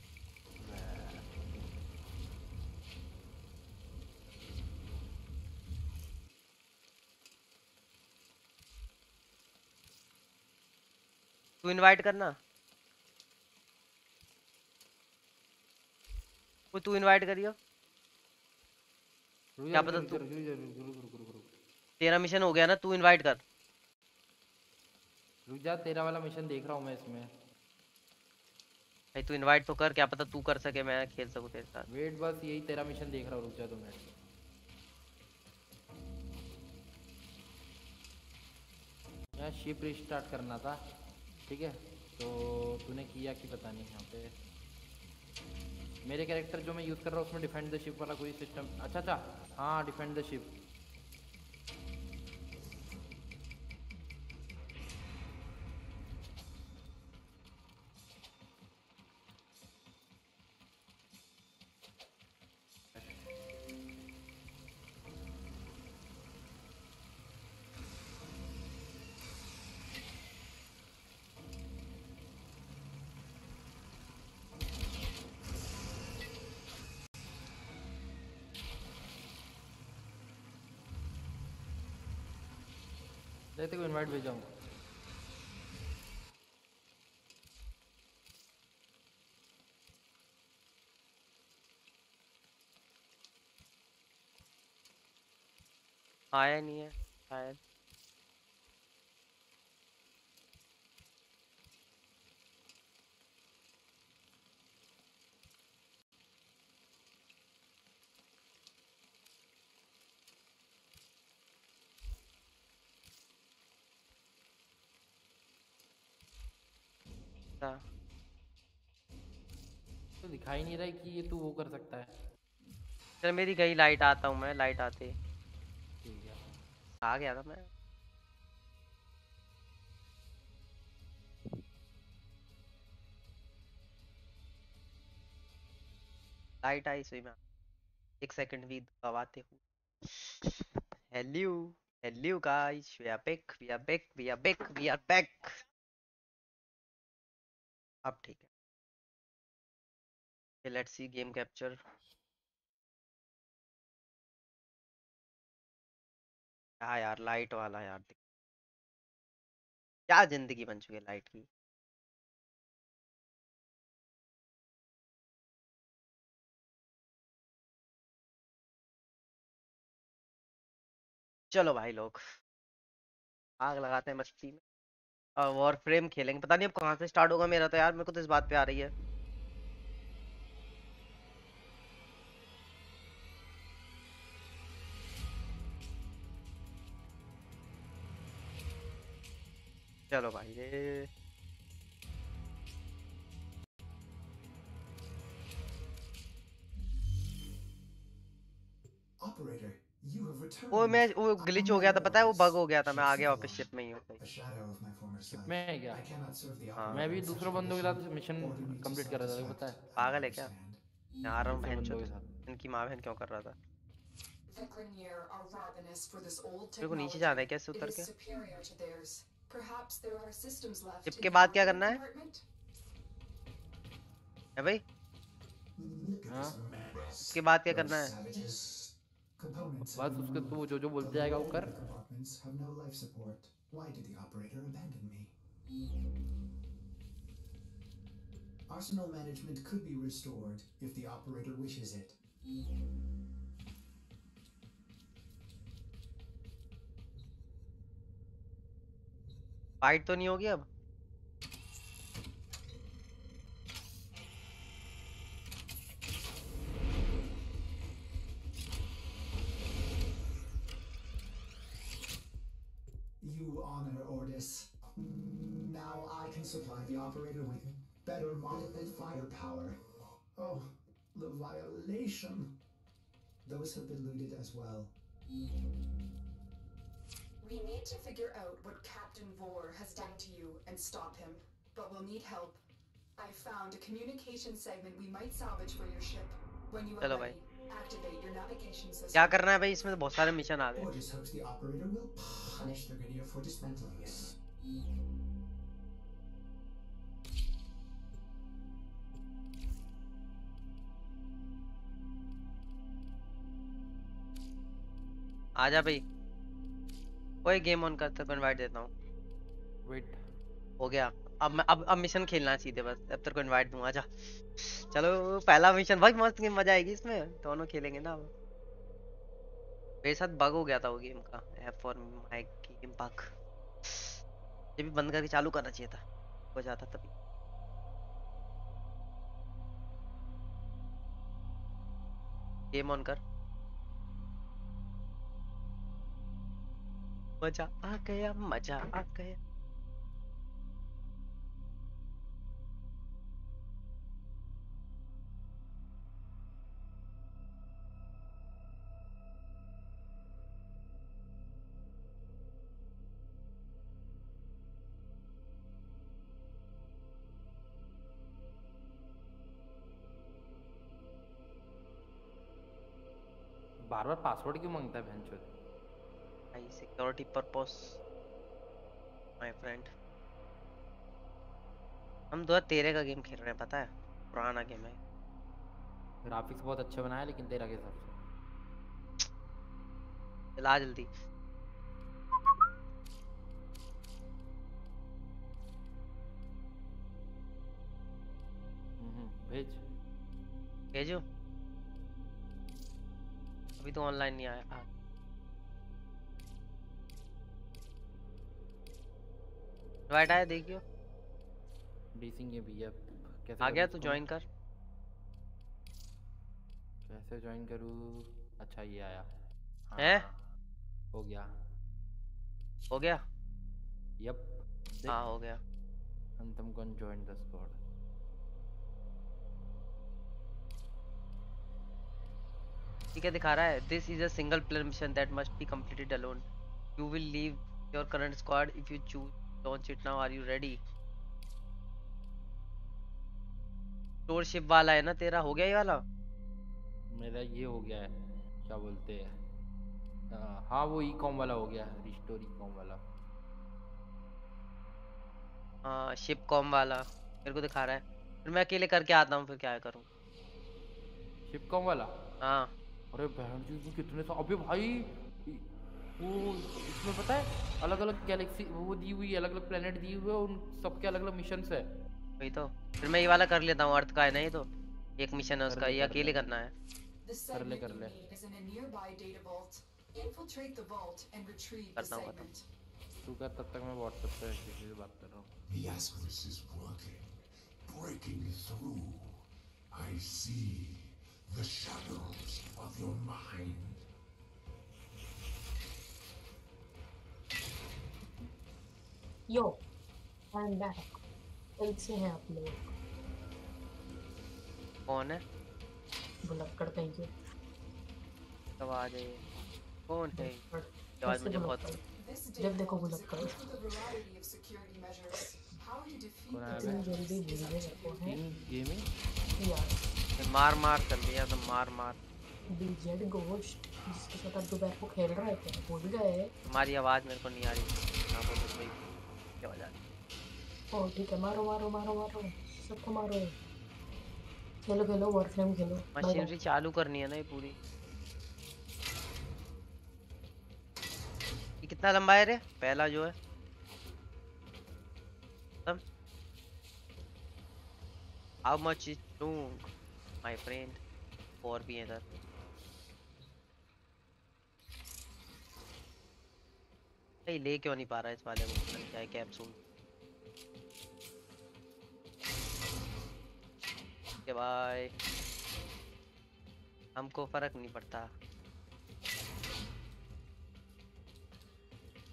C: तू इनवाइट करना, वो तू इनवाइट करियो।
D: रुक जा
C: क्या
D: रुक जा
C: पता
D: रुक जा
C: तू,
D: रुक जा रुक जा, रुक रुक रुक रुक
C: तेरा मिशन हो गया ना, तू इनवाइट कर।
D: रुक जा, तेरा वाला मिशन देख रहा हूँ मैं इसमें।
C: भाई तू इनवाइट तो कर, क्या पता तू कर सके, मैं खेल सकूं तेरे साथ।
D: वेट, बस यही तेरा मिशन देख रहा हूँ, रुक जा दो मिनट। यहाँ शिप रिस्टार्ट करना था, ठीक है? तो तूने किया कि पता नहीं। यहाँ पे मेरे कैरेक्टर जो मैं यूज़ कर रहा हूँ उसमें डिफेंड द शिप वाला कोई सिस्टम। अच्छा अच्छा, हाँ डिफेंड द शिप। देखते को इनवाइट भेजा हूँ।
C: आया नहीं है शायद। अच्छा,
D: तो दिखाई नहीं रहा है कि ये तू वो कर सकता है।
C: चल मेरी गई लाइट, आता हूँ मैं, लाइट आते ही।
D: ठीक है।
C: आ गया था मैं। लाइट आई सही में। एक सेकंड भी गवाते हूँ। Hello, hello guys, we are back, we are back, we are back, we are back. अब ठीक है, लेट्स सी गेम कैप्चर। हाँ यार, लाइट वाला यार, क्या जिंदगी बन चुकी है लाइट की। चलो भाई लोग, आग लगाते हैं मस्ती में और वॉर फ्रेम खेलेंगे। पता नहीं अब कहाँ से स्टार्ट होगा मेरा, तो यार मेरे को तो इस बात पे आ रही है। चलो भाई रे,
E: Operator, you have
C: वो
E: returned.
C: मैं वो
E: I'm a
C: ग्लिच हो गया
E: man
C: था,
E: of
C: पता है, वो
E: Orbis,
C: बग हो गया था, मैं
E: ship
C: आ गया वापस
E: Cithalon,
C: शिप में ही हूँ।
E: a shadow of my former
D: ship
E: self.
D: में है क्या?
E: I cannot serve the
C: हाँ,
D: मैं
E: operator
D: भी
E: in such
D: दूसरे
E: a
D: बंदों के
E: condition.
D: साथ mission
E: Order me to
D: complete कर रहा था, पता
E: self-destruct.
D: है?
E: I
C: पागल है क्या?
E: understand.
C: मैं आ रहा हूँ
D: दूसरे
C: बहन
D: बंदों
C: चोद,
D: के साथ।
C: इनकी माँ बहन क्यों कर रहा था।
B: The Grineer are ravenous for this old
C: मेरे को नीचे जाना है
B: technology.
C: कैसे
B: It
C: उतर
B: is
C: के?
B: superior to theirs. Perhaps there are systems left
C: ship
B: in
C: के
B: the
C: बाद क्या
B: operating
C: करना है?
B: compartment?
C: है भाई,
E: Look at
D: हाँ
E: this madness.
C: इसके बाद क्या
E: Those
C: करना है?
E: savages. Components have
D: बस
E: been
D: उसके तू
E: removed.
D: जो जो बोलते जाएगा वो
E: All
D: कर।
E: the compartments have no life support. Why did the operator abandon me? Arsenal management could be restored if the operator wishes it.
C: Fight तो नहीं होगी अब?
E: You honor Ordis. Now I can supply the operator with
F: better modified firepower. Oh, the violation. Those have been looted as well.
B: We need to figure out what Captain Vor has done to you and stop him, but we'll need help. I found a communication segment we might salvage for your ship. When you are
C: चलो
B: ready, activate your navigation system.
C: क्या करना है भाई? इसमें तो बहुत सारे mission आ गए।
F: Orders hopes the operator will punish the radio for dismantling it.
C: आजा भाई, कोई गेम ऑन करते को इनवाइट देता हूँ।
D: वेट
C: हो गया, अब मैं अब अब मिशन खेलना है सीधे बस। अब तेरे को इनवाइट दूंगा, आजा। चलो पहला मिशन भाई मस्त गेम, मजा आएगी इसमें, दोनों खेलेंगे ना। मेरे साथ बग हो गया था वो गेम का, F for my game bug. ये भी बंद करके चालू करना चाहिए था, हो जाता तभी। गेम ऑन कर। मजा आ गया, मजा आ गया।
D: बार बार पासवर्ड क्यों मांगता है भैंचोद?
C: भाई सिक्योरिटी पर्पस माय फ्रेंड। हम दो हजार तेरह का गेम खेल रहे हैं, पता है, पुराना गेम है।
D: ग्राफिक्स बहुत अच्छे बनाए लेकिन तेरा के हिसाब से।
C: चला जल्दी।
D: हम्म भेज
C: भेजो, अभी तो ऑनलाइन नहीं आया। आ, इनवाइट आया देखियो।
D: डीसिंग ये भी है। कैसे
C: आ गया
D: करूं
C: तो
D: इसको
C: ज्वाइन
D: मैं?
C: कर।
D: कैसे ज्वाइन करूं? अच्छा ये आया।
C: है?
D: हाँ, हो गया।
C: हो गया?
D: यप
C: हाँ हो गया।
D: अंतम कौन ज्वाइन द स्क्वाड।
C: ठीक है, दिखा रहा है this is a single player mission that must be completed alone. You will leave your current squad if you choose launch it now. Are you ready? Store ship वाला है ना तेरा? हो गया ये वाला?
D: मेरा ये हो गया है, क्या बोलते हैं, आ, हाँ वो ई कॉम वाला हो गया, रिस्टोर ई कॉम वाला।
C: हाँ शिप कॉम वाला मेरे को दिखा रहा है। फिर मैं अकेले करके आता हूँ, फिर क्या करूँ?
D: शिप कॉम वाला?
C: हाँ
D: अरे बहन जी इसमें कितने सा अबे भाई, वो इसमें पता है अलग अलग गैलेक्सी वो दी हुई, अलग अलग प्लेनेट दी हुई है, उन सबके अलग अलग मिशंस है।
C: वही तो, फिर मैं ये वाला कर लेता हूँ। अर्थ का है ना ये, तो एक मिशन है
D: कर
C: उसका,
D: ले,
C: ये
D: कर ले।
C: अकेले करना है।
B: The
D: कर ले,
B: segment
D: कर
B: you
D: ले।
B: need is in a nearby data vault. Infiltrate the vault and retrieve the
C: करता हूँ, करता हूँ।
B: segment.
D: तू कर, तब तक मैं व्हाट्सएप पे किसी से बात कर रहा हूँ।
E: The Asquith is working, breaking through. I see the shadows of your mind.
G: Yo I am back. कैसे हैं आप लोग?
C: कौन है?
G: बुलक्कड़ कहीं के।
C: कब आ जाइए? कौन है?
G: बुलक्कड़,
C: आवाज
G: कैसे
C: मुझे बहुत
G: बुलक्कड़?
B: This
G: जब
B: data
G: देखो
B: vault is
G: बुलक्कड़।
B: equipped with a variety of security measures. How you defeat
D: कौन आया
B: those
D: बे?
G: इतनी जल्दी
B: measures
G: भूल
B: is
G: गए
B: up to
G: रखो
B: you.
G: है
D: इन गेमिंग
G: यार।
C: मार मार कर लिया तो मार मार।
G: बीजेड गोश्त जिसके साथ आप दोपहर को खेल रहे थे, भूल गए?
C: तुम्हारी आवाज मेरे को नहीं आ रही। हाँ बोलो कोई क्या आवाज आ रही?
G: ओ ठीक है, मारो मारो मारो मारो, सबको मारो। खेलो खेलो वॉरफ्रेम खेलो। Bye bye.
C: मशीनरी चालू करनी है ना ये पूरी। ये कितना लंबा है रे पहला जो है? तब how much is long my friend? और भी है इधर। ये ले क्यों नहीं पा रहा इस वाले को? पता नहीं क्या है कैप्सूल के भाई, हमको फर्क नहीं पड़ता।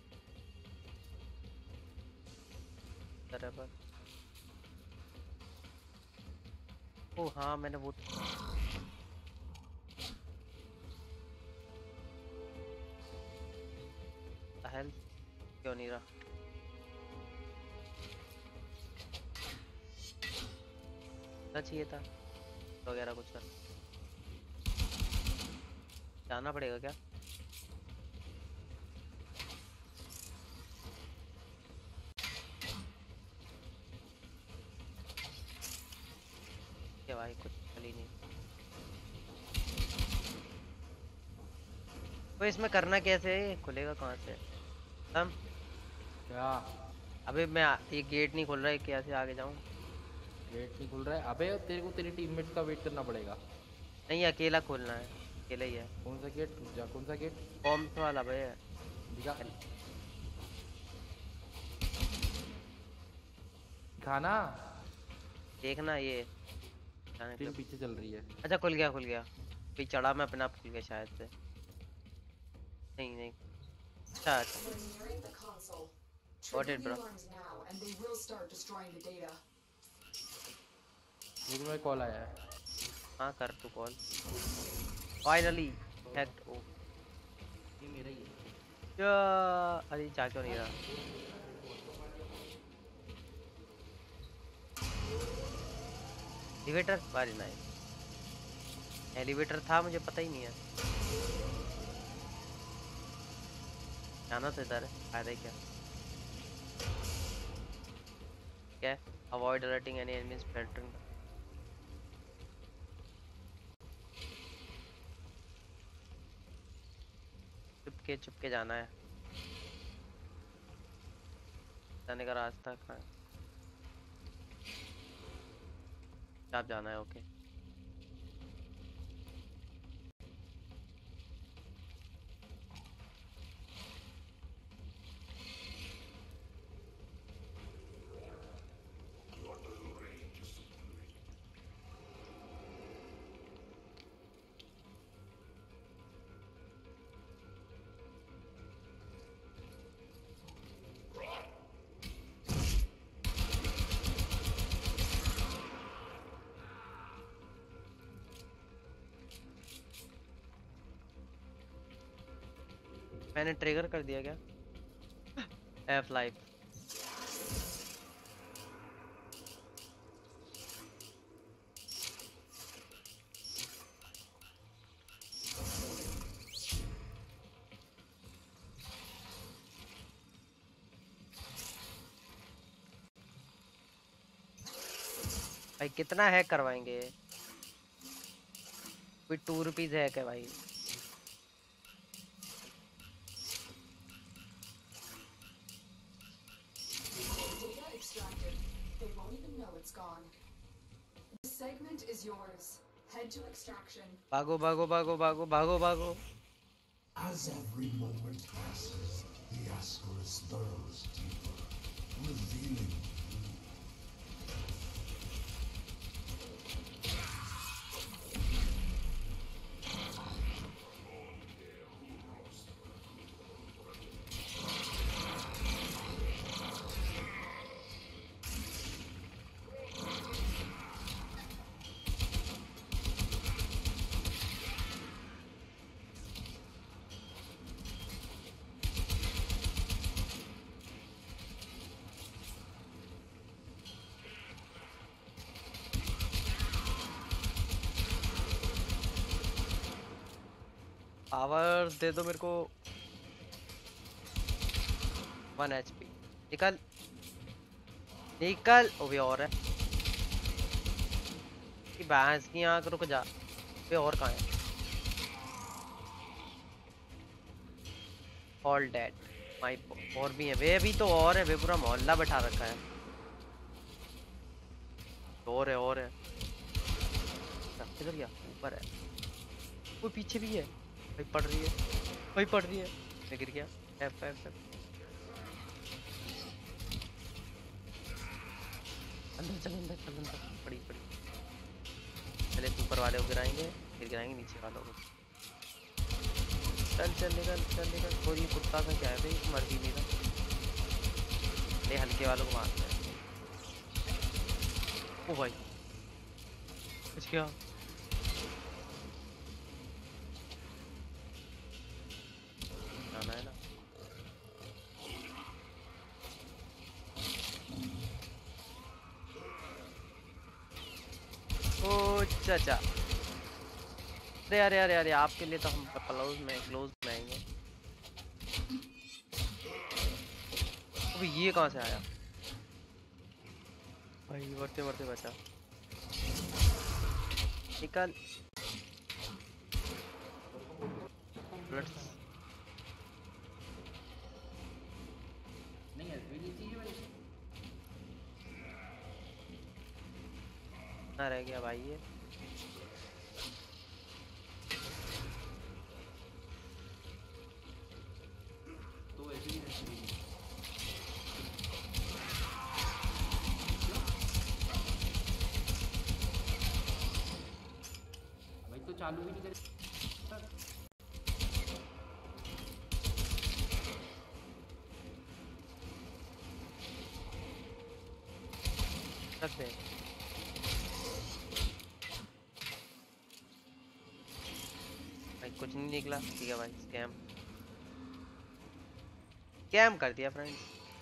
C: बराबर ओ हाँ मैंने वो हेल्थ क्यों नहीं रहा? चाहिए था वगैरह कुछ कर जाना पड़ेगा क्या? क्या भाई कुछ चल ही नहीं। तो इसमें करना कैसे है? खुलेगा कहाँ से हम?
D: क्या?
C: अबे मैं ये गेट नहीं खुल रहा है, कैसे आगे जाऊँ?
D: गेट नहीं खुल रहा है? अबे तेरे को तेरी टीममेट का वेट करना पड़ेगा।
C: नहीं अकेला खोलना है, अकेला ही है।
D: कौन सा गेट? जा कौन सा गेट?
C: कॉम्स वाला भैया
D: दिखा खाना
C: देखना ये
D: तेरे पीछे चल रही है।
C: अच्छा खुल गया खुल गया भी चढ़ा मैं अपने आप खुल गया शायद से। नहीं नहीं अच्छा Got it, bro.
D: लेकिन मेरा कॉल आया है।
C: हाँ कर तू कॉल। Finally hacked. ओ
D: ये मेरा ही है।
C: या अरे जा क्यों नहीं रहा? Elevator very nice. एलिवेटर था मुझे पता ही नहीं है। जाना तो इधर है, फायदा क्या? क्या? Avoid alerting any enemies filtering. चुपके चुपके जाना है। जाने का रास्ता कहाँ है? आप जाना है ओके। मैंने ट्रिगर कर दिया क्या? एफ लाइफ भाई कितना हैक करवाएंगे? कोई टू रुपीज हैक है भाई।
B: They won't even know it's gone. The segment is yours. Head to extraction.
C: भागो भागो भागो भागो भागो भागो।
E: As every moment passes, the Ascaris burrows deeper, revealing
C: power दे दो मेरे को। वन एच पी निकल निकल। ओ भी और है कि भैंस की आंख। रुक जा वे और कहाँ है? All dead my. और भी है वे भी तो और है वे पूरा मोहल्ला बैठा रखा है। और है और है किधर गया? ऊपर है कोई पीछे भी है भाई। पड़ रही है भाई पड़ रही है। मैं गिर गया। एफ एफ एफ अंदर चल अंदर चल अंदर। पड़ी पड़ी पहले ऊपर वाले को गिराएंगे फिर गिराएंगे नीचे वालों को। चल चल निकल चल निकल। और ये कुत्ता का क्या है भाई? मर भी नहीं रहा। ये हल्के वालों को मारते हैं। ओ भाई कुछ क्या जाना है ना। ओ चाचा, अरे अरे अरे अरे आपके लिए तो हम क्लोज में क्लोज में आएंगे। अबे ये कहाँ से आया भाई, मरते मरते बचा। निकल बुलेट्स।
D: नहीं एसवी नहीं चाहिए भाई।
C: ना रह गया भाई ये।
D: तो एसवी नहीं भाई, तो चालू भी नहीं कर
C: सकते हैं। भाई कुछ नहीं निकला, ठीक है भाई, स्कैम स्कैम कर दिया फ्रेंड्स।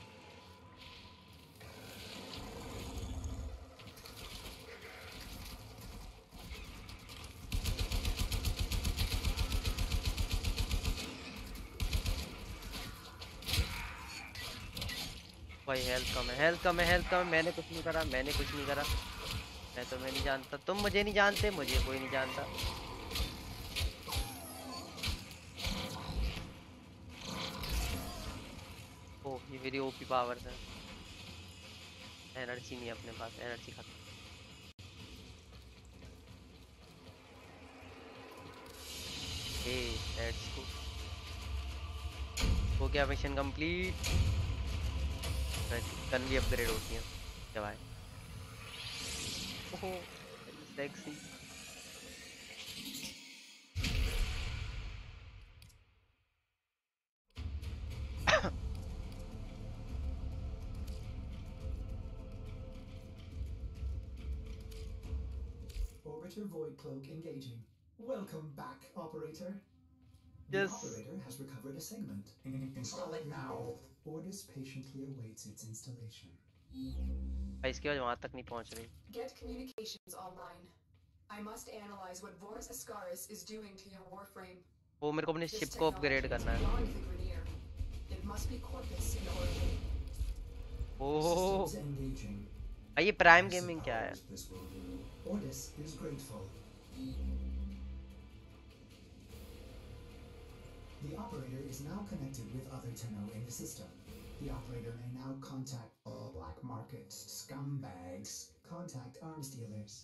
C: भाई हेल्थ कम है, हेल्थ कम है, हेल्थ कम है। मैंने कुछ नहीं करा, मैंने कुछ नहीं करा। मैं तुम्हें नहीं जानता, तुम मुझे नहीं जानते, मुझे कोई नहीं जानता। ओह ये मेरी ओपी पावर्स है। एनर्जी नहीं है अपने पास, एनर्जी खत्म। ए लेट्स गो। हो गया मिशन कंप्लीट। गन भी अपग्रेड होती है क्या भाई। ओहो sexy.
F: Orbiter Void Cloak engaging. Welcome back, operator. The
C: Yes.
F: operator has recovered a segment. Installing now. Ordis patiently awaits its installation.
C: भाई इसकी आवाज वहां तक नहीं पहुंच रही।
B: Get communications online. I must analyze what Vorus Ascaris is doing to your warframe.
C: वो मेरे को अपनी
B: This
C: शिप को अपग्रेड
B: technology is
C: करना है।
B: beyond the Grineer. It must be Corpus in origin.
C: Oh
F: Systems engaging.
C: भाई ये prime gaming क्या है।
F: This will do. Ordis is grateful. The operator is now connected with other Tenno in the system. The operator may now contact all black market scumbags. Contact arms dealers.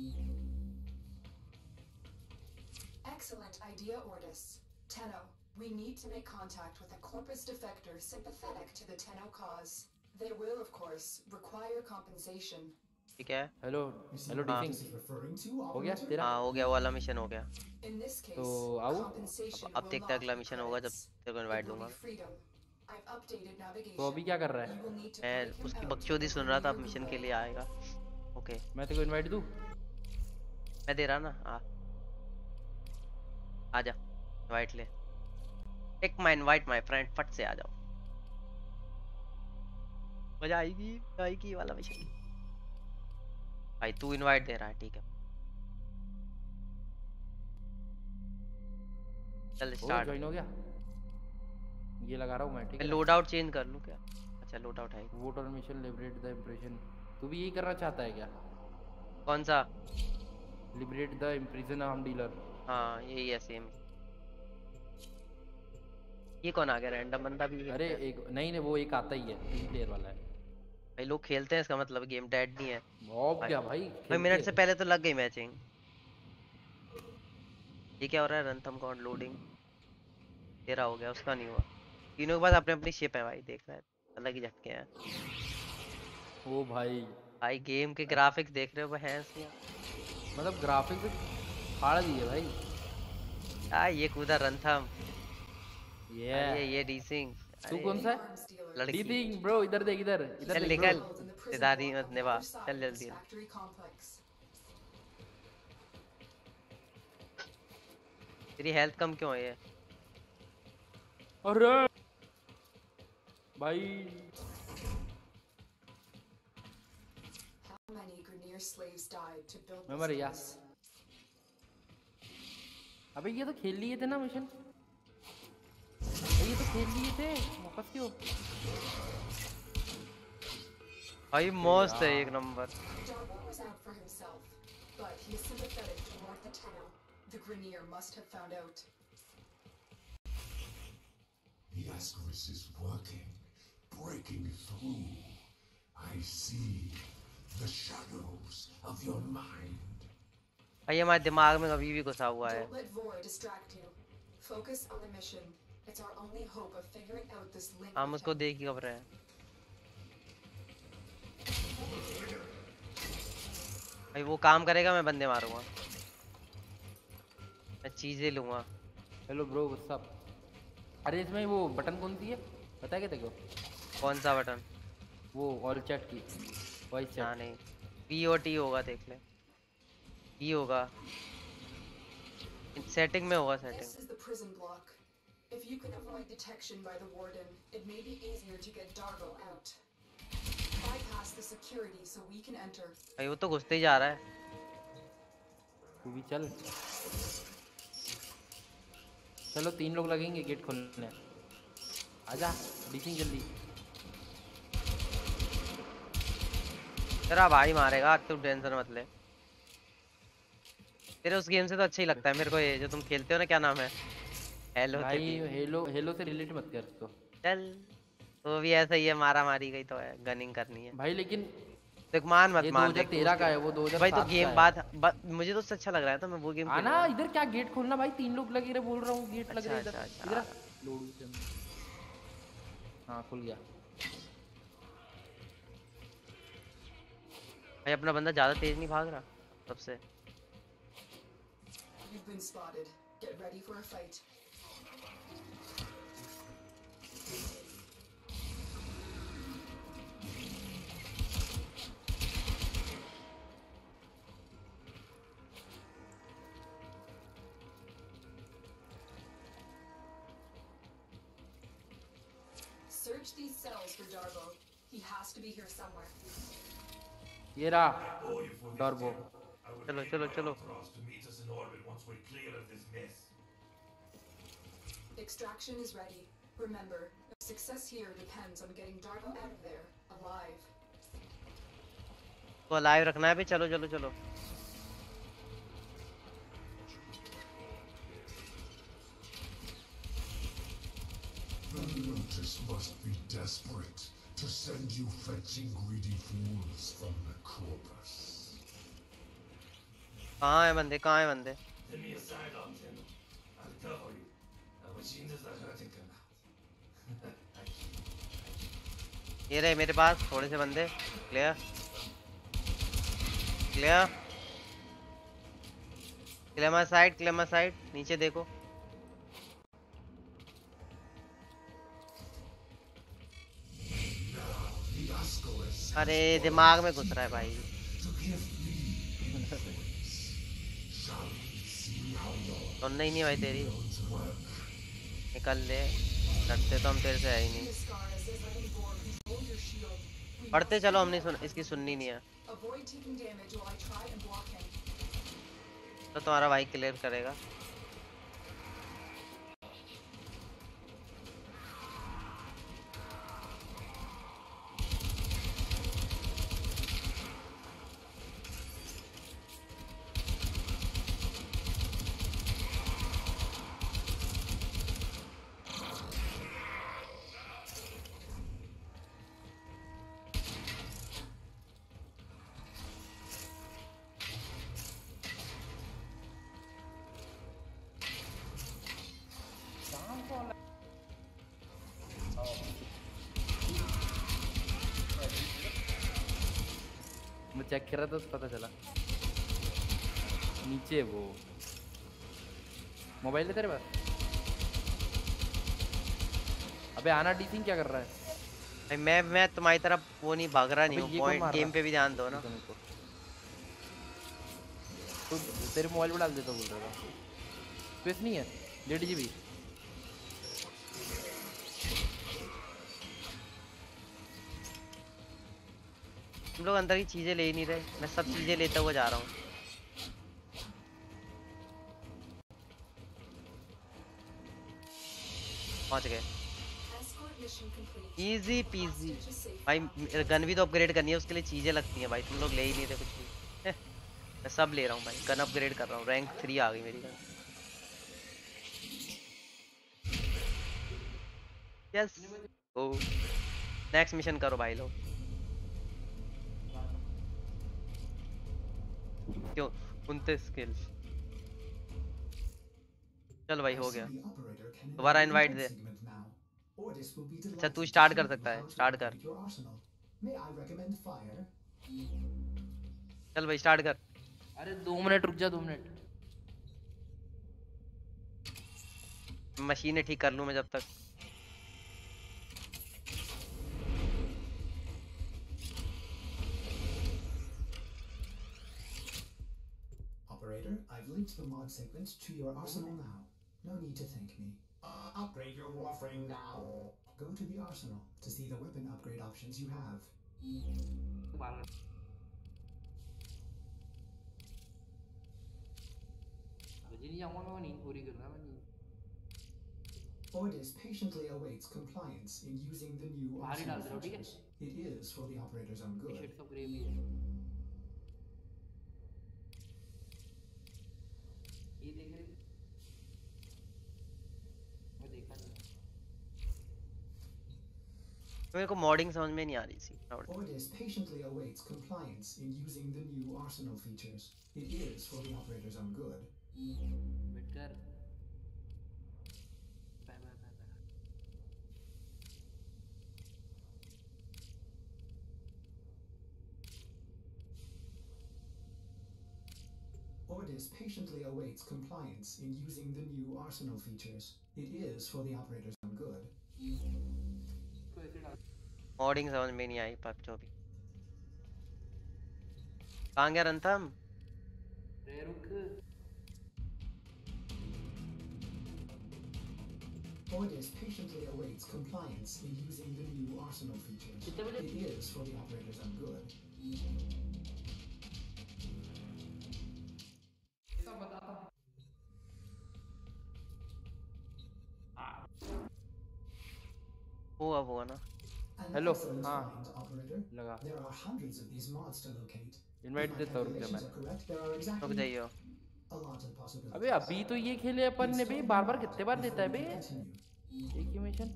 B: Excellent idea, Ordis. Tenno, we need to make contact with a Corpus defector sympathetic to the Tenno cause. They will, of course, require compensation.
C: ठीक है।
D: Hello hello
F: What
D: teaching
F: this is referring to,
D: हो गया
F: operator?
D: तेरा।
C: हाँ हो गया, वो वाला मिशन हो गया।
B: In this case,
D: तो आओ।
B: compensation
C: अब
B: will
C: देखते हैं
B: not
C: अगला
B: be
C: मिशन होगा जब
B: credits.
C: तेरे को
B: It
C: इनवाइट
B: will
C: दूंगा।
B: be freedom. I've updated navigation.
D: तो अभी क्या कर रहा
B: You
D: है।
B: will need to
C: मैं
B: break him
C: उसकी
B: out
C: बकचोदी
B: of
C: सुन
B: the
C: रहा था, अब
B: Grineer
C: मिशन के
B: relay.
C: लिए आएगा। ओके
D: मैं तेरे को इनवाइट दूँ।
C: मैं दे रहा ना। आ आजा इनवाइट ले। Take my invite my friend, फट से आ जाओ, मजा आएगी आएगी वाला मिशन। भाई तू इनवाइट दे रहा है, ठीक है चल
D: ओ
C: स्टार्ट।
D: ज्वाइन हो गया। ये लगा रहा हूँ मैं, ठीक
C: मैं
D: है।
C: लोड आउट चेंज कर लूँ क्या। अच्छा लोड आउट है।
D: वोट और मिशन लिबरेट द इम्प्रेशन। तू भी यही करना चाहता है क्या।
C: कौन सा।
D: Liberate the imprison arm dealer.
C: हाँ यही है सेम। ये कौन आ गया, रैंडम बंदा भी है।
D: अरे एक नहीं नहीं वो एक आता ही है, तीन प्लेयर वाला है।
C: भाई लोग खेलते हैं, इसका मतलब गेम डेड नहीं है।
D: और क्या भाई।
C: भाई मिनट से पहले तो लग गई मैचिंग। ये क्या हो रहा है, रनथम कॉर्ड लोडिंग। तेरा हो गया, उसका नहीं हुआ। तीनों के पास अपने अपनी शिप है भाई, देख रहा है अलग ही झटके हैं।
D: ओ भाई
C: भाई गेम के ग्राफिक्स देख रहे हो भैंस या।
D: मतलब ग्राफिक्स फाड़ दिए भाई।
C: आ ये कूदा रनथम।
D: ये
C: अरे ये डीसिंग।
D: तू कौन सा है।
B: Arms dealer.
C: लड़की।
D: डीपिंग ब्रो इधर देख, इधर इधर
C: चल
D: देख bro।
C: निकल।
B: Built in the prison
C: तेदारी
B: block
C: मत
B: on the
C: निभा,
B: other side
C: चल
B: of this
C: जल्दी।
B: factory complex.
C: तेरी हेल्थ कम क्यों है?
D: अरे भाई
B: How many Grineer slaves died to build
D: मैं
B: this
D: मर गया।
B: place?
D: अबे ये तो खेल लिए थे ना मिशन, ये तो खेल लिए थे, वापस क्यों?
C: भाई मस्त है एक number.
B: Darbo was out for himself, but he is sympathetic toward the Tenno. The Grineer must have found out.
E: The Ascaris is working, breaking through. I see the shadows of your mind.
C: भाई हमारे दिमाग में कभी भी घुसा हुआ है।
B: Don't let Vor distract you. Focus on the mission. It's our only hope of figuring out this link.
C: हम
B: with
C: उसको
B: him.
C: देख ही घबराए हैं। भाई वो काम करेगा, मैं बंदे मारूंगा, मैं चीजें लूंगा।
D: Hello bro what's up. अरे इसमें वो बटन कौन सी है पता है क्या तेरे को?
C: कौन सा बटन?
D: वो ऑल चैट की वॉइस
C: हाँ
D: चैट।
C: नहीं, पी ओ टी होगा, देख ले, पी होगा, सेटिंग में होगा,
B: This
C: setting.
B: is the prison block. If you can avoid detection by the warden, it may be easier to get Darbo out. Bypass the security so we can enter.
C: भाई वो तो घुसते ही जा रहा है।
D: तू भी चल। चलो तीन लोग लगेंगे गेट खोलने। आजा डीसिंग जल्दी।
C: तेरा भाई मारेगा, तू टेंशन मत ले। तेरे उस गेम से तो अच्छा ही लगता है मेरे को ये जो तुम खेलते हो ना, क्या नाम है, हेलो
D: भाई
C: सिटी।
D: हेलो हेलो से रिलेट मत कर इसको।
C: चल वो भी ऐसा ही है, मारा मारी गई तो है, गनिंग करनी है
D: भाई लेकिन
C: देख, मान मत
D: ये
C: मान।
D: दो हज़ार तेरह का है, वो दो हज़ार सात
C: भाई तो
D: का
C: गेम
D: है।
C: बात, बा, मुझे तो उससे अच्छा लग रहा है, तो मैं वो गेम
D: आना इधर, क्या गेट खोलना भाई, तीन लोग लगे रहे, बोल रहा हूँ गेट लग
C: अच्छा,
D: रहे इधर
C: अच्छा, अच्छा।
D: इधर आ। लोड से अंदर। हाँ खुल गया।
C: भाई अपना बंदा ज्यादा तेज नहीं भाग रहा सबसे।
B: You've been spotted. Get ready for a fight. Search these cells for Darbo. He has to be here somewhere.
D: ये रहा टर्बो।
C: चलो चलो चलो।
E: To meet us in orbit once we're clear of this mess.
B: Extraction is ready. Remember, success here depends on getting Darbo out of there alive.
C: तो live रखना है भी। चलो चलो चलो।
E: The Lotus must be desperate to send you fetching greedy fools from the corpus.
C: कहाँ है बंदे, कहाँ है बंदे?
E: Give me a side on him. I'll cover you. I wish you just hurting him out.
C: ये रहे मेरे पास थोड़े से बंदे। Clear clear clear my side, clear my side. नीचे देखो। अरे दिमाग में घुस रहा है भाई। सुनना ही नहीं भाई तेरी। निकल ले, डरते तो हम तेरे से है ही नहीं।
B: Niskaras is letting Vor control your shield. We
C: पढ़ते
B: must
C: चलो,
B: be
C: हमने सुन,
B: careful.
C: इसकी सुननी नहीं है।
B: Avoid taking damage while I try and block him.
C: तो तुम्हारा भाई क्लियर करेगा।
D: मैं चेक कर रहा था तो पता चला नीचे वो मोबाइल है तेरे पास। अबे आना डीसिंग क्या कर रहा है?
C: भाई मैं मैं तुम्हारी तरफ वो नहीं भाग रहा नहीं
D: अबे
C: हूँ।
D: ये कौन
C: पॉइंट
D: मार
C: गेम
D: रहा?
C: पे भी ध्यान दो ना।
D: तुमको तो तेरे मोबाइल पे डाल देता बोल रहा था। स्पेस नहीं है डेढ़ जीबी।
C: तुम लोग अंदर की चीजें ले ही नहीं रहे, मैं सब चीजें लेता हुआ जा रहा हूँ। पहुंच गए, इजी पीजी। भाई गन भी तो अपग्रेड करनी है, उसके लिए चीजें लगती हैं भाई, तुम लोग ले ही नहीं रहे कुछ भी। मैं सब ले रहा हूँ भाई, गन अपग्रेड कर रहा हूँ, रैंक थ्री आ गई मेरी गन। यस ओ नेक्स्ट मिशन करो भाई लोग। क्यों उनतीस स्किल। चल भाई हो गया, दोबारा इनवाइट दे। अच्छा तू स्टार्ट कर सकता है, स्टार्ट कर। चल भाई स्टार्ट कर।
D: अरे दो मिनट रुक जा, दो मिनट।
C: मशीनें ठीक कर लूँ मैं जब तक।
F: Operator, I've linked the mod segment to your arsenal now. No need to thank me.
E: Uh, upgrade your warframe now.
F: Go to the arsenal to see the weapon upgrade options you have. Ordis patiently awaits compliance in using the new arsenal features. It is for the operator's own good.
C: मेरे को modding समझ में नहीं आ रही थी।
F: Ordis patiently awaits compliance in using the new arsenal features. It is for the operator's own good. Ordis patiently awaits compliance in using the new arsenal features. It is for the operator's own good.
C: Modding समझ में नहीं आई पर जो भी। कहाँ गया रंथम?
F: Ordis patiently awaits compliance in using the new arsenal features. It is for the operator's own good.
C: हुआ हुआ ना।
D: हेलो
F: Excellent
D: हाँ
F: find, operator.
D: लगा।
F: There are hundreds of these mods to locate.
D: Invite
F: If my
D: देता हूँ, रुक जा मैं।
F: calculations are correct, there are
C: रुक
F: exactly
C: जाइयो।
F: a lot of possibilities.
D: अबे अभी तो ये खेले अपन ने बे, बार बार कितने बार देता है बे
F: Continue.
D: एक ही मिशन।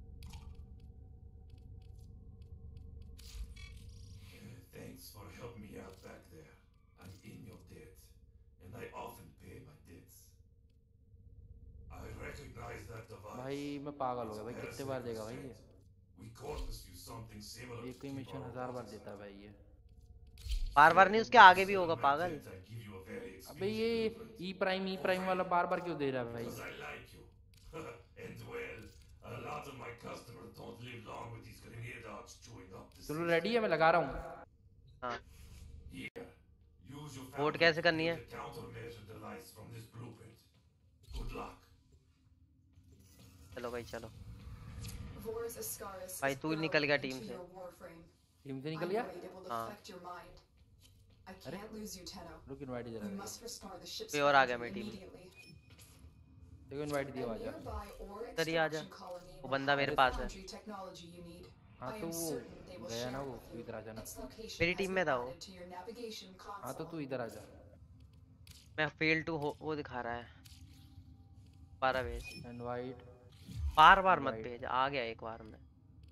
E: Thanks for helping me out back there. I'm in your debt, and I often pay my debts. I recognize that device.
D: भाई मैं पागल हो गया भाई, कितने बार देगा भाई ये?
E: We Corpus use something similar
D: एक ही मिशन हजार बार देता है भाई ये।
C: बार बार नहीं, उसके आगे भी होगा पागल।
D: अबे ये ई प्राइम ई प्राइम वाला बार बार क्यों दे रहा है भाई?
E: Because I like you. And well, a lot of my customers don't live long with these grenade dogs chewing up the
D: चलो रेडी है, मैं लगा रहा हूँ।
C: हाँ
E: Here, use your
C: वोट कैसे करनी है?
E: the countermeasure device from this blueprint. Good luck.
C: चलो भाई चलो।
B: Vor's Ascaris
C: भाई
B: is
C: तू
B: burrowing
C: निकल गया
B: into
C: टीम से।
B: your warframe.
D: टीम से निकल
B: I
D: गया?
B: might able to
C: हाँ।
B: affect your mind. I
D: अरे?
B: can't lose you, Tenno.
D: रुक इनवाइट दे
B: You
D: रहा है।
B: must restore the ship's
C: कोई और आ गया
B: boundary
C: मेरी टीम में।
B: immediately.
D: देखो इनवाइट दिया
B: A
D: आजा।
B: nearby ore
C: इधर ही आ जा।
B: extraction colony
C: वो
B: will
C: बंदा
B: have
C: मेरे
B: the
C: पास है।
B: foundry technology you need.
D: हाँ
B: I
D: तो
B: am
D: वो
B: certain they will
D: गया
B: share
D: ना
B: it
D: वो,
B: with
D: तू
B: you.
D: इधर आ जाना।
B: Its location
C: मेरी
B: has
C: टीम
B: been
C: में था वो।
B: added to your navigation
D: हाँ तो
B: console.
D: तू इधर आ जा।
C: मैं फेल टू हो वो दिखा रहा है। बारह भेज।
D: इनवाइट
C: बार बार मत
D: Invite.
C: भेज, आ गया एक बार में।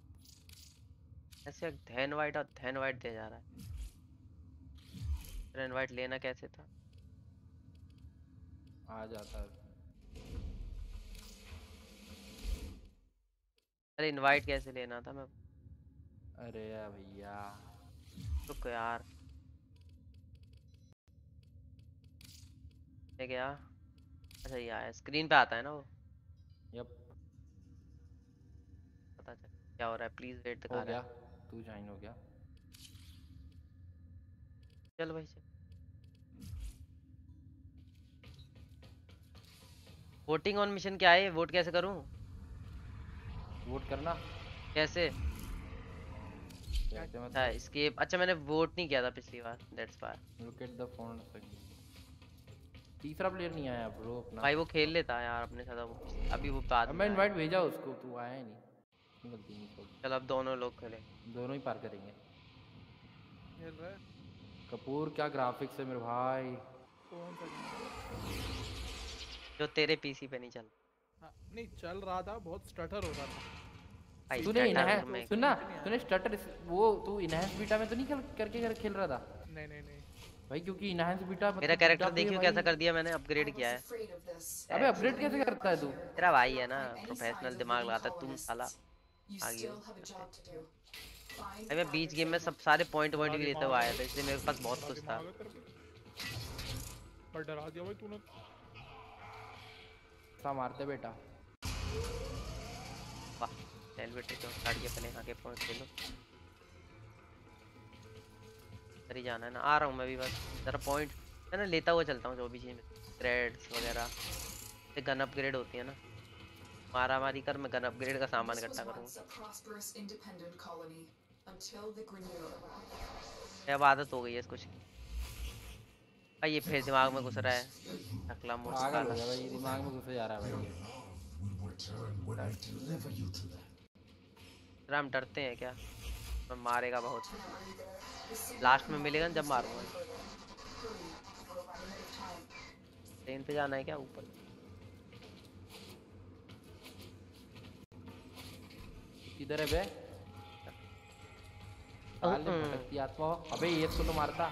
C: ऐसे धैन वाइट और धैन वाइट दे जा रहा है। तेरा इनवाइट लेना कैसे था?
D: आ जाता है।
C: अरे इनवाइट कैसे लेना था मैं?
D: अरे यार भैया
C: रुक यार। ये क्या? अच्छा ये आया, स्क्रीन पे आता है ना वो।
D: यप
C: पता चल क्या हो रहा है, प्लीज वेट दिखा
D: हो
C: रहा
D: गया,
C: है।
D: तू ज्वाइन हो गया।
C: चल भाई चल। वोटिंग ऑन मिशन क्या है? वोट कैसे करूं?
D: वोट करना
C: कैसे?
D: कैसे
C: अच्छा
D: मतलब?
C: escape। अच्छा मैंने वोट नहीं किया था पिछली बार, that's why.
D: Look at the phone. तीसरा प्लेयर नहीं आया ब्रो अपना।
C: भाई वो खेल लेता है यार अपने साथ, वो अभी वो बाद
D: अब
C: में
D: मैं
C: आया।
D: इनवाइट भेजा उसको, तू आया ही नहीं। गलती नहीं छोड़,
C: चल अब दोनों लोग खेलें।
D: दोनों ही पार करेंगे।
H: खेल रहा है
D: कपूर क्या ग्राफिक्स है मेरे भाई।
H: कौन सा game?
C: जो तेरे पीसी पे नहीं चल।
H: हाँ, नहीं चल रहा था, बहुत स्टटर हो रहा था।
C: भाई
D: तूने
C: स्टैटर
D: इनहैंस
C: में
D: सुनना, तूने स्टटर वो तू इनहैंस बीटा में तो नहीं खेल करके कर खेल रहा था
H: नहीं नहीं नहीं
D: भाई? क्योंकि इनहैंस बीटा मतलब
C: मेरा कैरेक्टर
D: बीटा पे
C: देखियो
D: भाई-
C: कैसा कर दिया मैंने, अपग्रेड किया है।
D: अबे अपग्रेड कैसे करता है तू?
C: तेरा भाई है ना, प्रोफेशनल दिमाग लगाता है, तुम साला आ गए हो। भाई मैं बीच गेम में सब सारे पॉइंट पॉइंट भी लेते हुए आया था, इसलिए मेरे पास बहुत कुछ था।
H: दिमाग है तेरे पे। पर डरा दिया भाई तूने।
D: सा मारते बेटा।
C: वाह चल बेटे तो स्टार्ट किया, पहले आगे पॉइंट ले लो। इधर ही जाना है ना, आ रहा हूँ मैं भी, बस जरा पॉइंट है ना लेता हुआ चलता हूँ जो भी चीज़, थ्रेड्स वगैरह से गन अपग्रेड होती है ना। मारा मारी कर, मैं गन अपग्रेड का सामान इकट्ठा करूँगा। अब आदत हो गई है इसको। भाई ये फिर दिमाग में घुस रहा है, टकला मोड़
D: पागल हो
C: काला।
D: गया भाई, दिमाग में घुसे जा रहा है भाई ये।
E: Will return when I deliver you to them.
C: तेरा हम डरते हैं क्या? मैं मारेगा बहुत, लास्ट में मिलेगा ना जब मारूंगा। ट्रेन पे जाना है क्या ऊपर?
D: किधर है बे? साले भटकती आत्मा। अबे ये इसको तो मारता।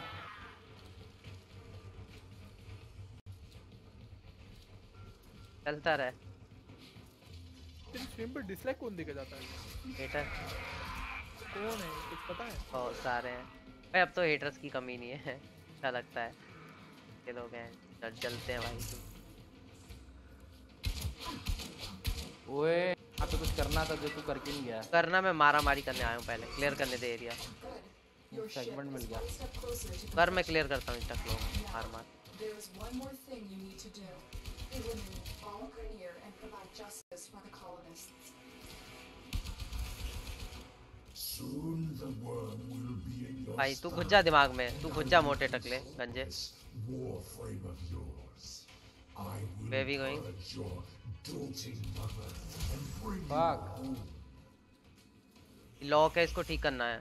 C: चलता रहे।
H: तेरी स्ट्रीम पे डिसलाइक कौन देके जाता है?
C: हेटर
H: कौन है कुछ पता है?
C: बहुत सारे हैं भाई, अब तो हेटर्स की कमी नहीं है। अच्छा लगता है ये लोग हैं, चल चलते हैं भाई।
D: ओए हाँ तो कुछ करना था जो तू करके नहीं गया।
C: करना, मैं मारा मारी करने आया हूँ, पहले क्लियर करने दे एरिया।
D: सेगमेंट मिल गया।
C: कर मैं क्लियर करता हूँ तक लोग मार मार।
E: Soon the worm will be in your
C: भाई तू घुस जा दिमाग में, तू घुस जा मोटे टकले गंजे।
E: warframe of yours. I will
C: Where we going?
E: purge your doting mother and bring you
D: Fuck.
E: home.
C: Lock है, इसको ठीक करना है।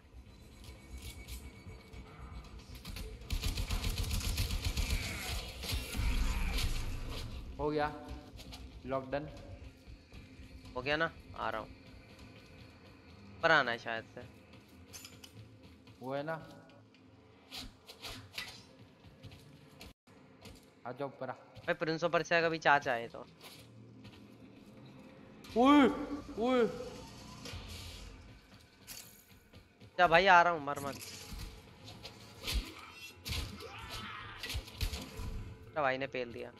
D: हो गया लॉक डन।
C: हो गया ना, आ रहा हूँ। पर आना है शायद से,
D: वो है ना। आ जाओ ऊपर आ।
C: भाई प्रिंस ऑफ पर्सिया का भी चाचा है तो।
D: ओए ओए
C: जा भाई आ रहा हूँ, मर मत। भाई ने पेल दिया।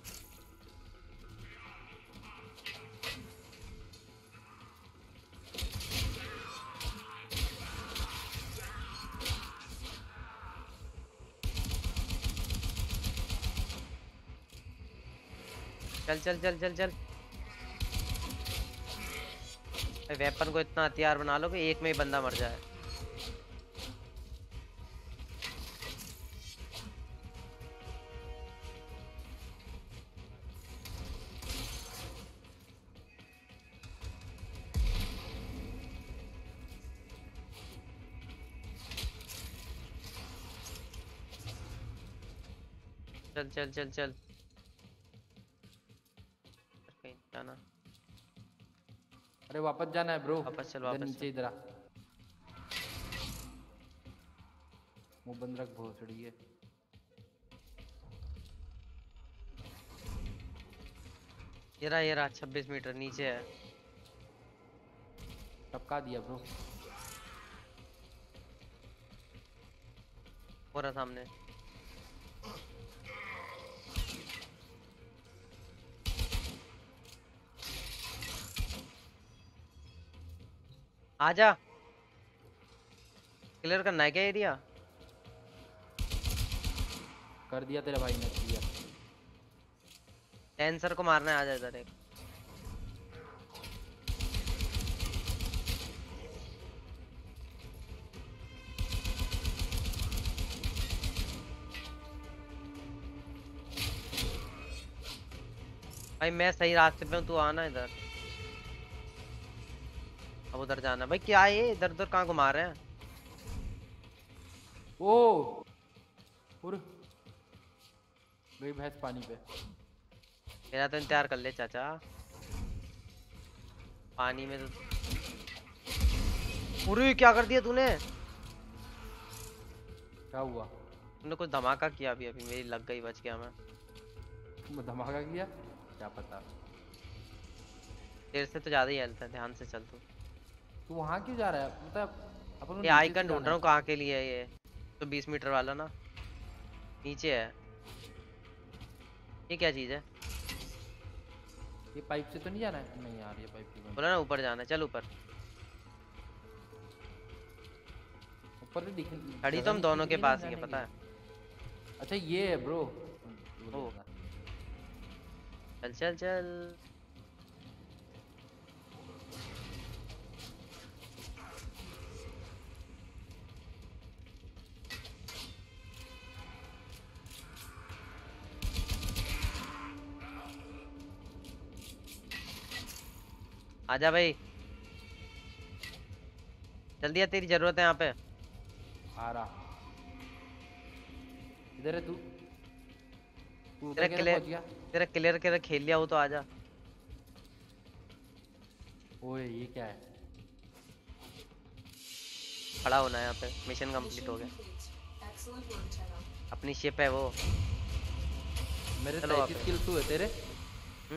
C: चल चल चल चल चल। वेपन को इतना हथियार बना लो कि एक में ही बंदा मर जाए। चल चल चल चल कहीं जाना।
D: अरे वापस जाना है ब्रो।
C: वापस चल,
D: इधर
C: वापस
D: नीचे इधर आ। मुंह बंद रख भोसड़ी है।
C: ये रहा ये रहा छब्बीस मीटर नीचे है।
D: टपका दिया ब्रो।
C: हो रहा सामने। आजा, क्लियर करना है क्या एरिया?
D: कर दिया तेरे भाई ने किया।
C: कैंसर को मारना है, आ जा इधर एक। भाई मैं सही रास्ते पे हूँ, तू आना इधर। अब उधर जाना भाई। क्या है ये इधर उधर कहाँ घुमा रहे हैं?
D: ओ और गई भैंस पानी पे।
C: मेरा तो इंतजार कर ले चाचा, पानी में तो। पूरी क्या कर दिया तूने?
D: क्या हुआ?
C: तूने कुछ धमाका किया अभी अभी, मेरी लग गई, बच गया मैं।
D: मैं धमाका किया क्या पता।
C: तेरे से तो ज्यादा ही हेल्थ है, ध्यान से चल तू।
D: तू वहाँ क्यों जा रहा है? मतलब अपन को
C: ये
D: नीचे
C: आइकन
D: से
C: ढूंढ
D: जाना
C: रहा
D: है।
C: हूँ, कहाँ के लिए है ये? तो बीस मीटर वाला ना, नीचे है। ये क्या चीज है?
D: ये पाइप से तो नहीं जाना है? नहीं यार ये पाइप से बंद।
C: बोला ना ऊपर जाना है, चल ऊपर।
D: ऊपर भी दिख
C: खड़ी
D: जगह
C: तो हम
D: नहीं
C: दोनों
D: दिख
C: के
D: रही ना
C: पास ही है,
D: जाने
C: पता
D: की।
C: है।
D: अच्छा ये है ब्रो।
C: ओ। चल चल चल। आजा भाई, जल्दी आ, तेरी जरूरत है यहाँ पे।
D: आ रहा। इधर है तू। तू
C: तेरा
D: उधर कैसे
C: क्लियर
D: पहुंच गया?
C: तेरा क्लियर कर खेल लिया हो तो आजा।
D: ओए ये क्या है?
C: खड़ा होना है यहाँ पे, मिशन कंप्लीट हो गया। अपनी शिप है वो।
D: मेरे
C: चलो वहाँ
D: तैंतीस
C: पे।
D: किल्स हुए तेरे।
C: हम्म,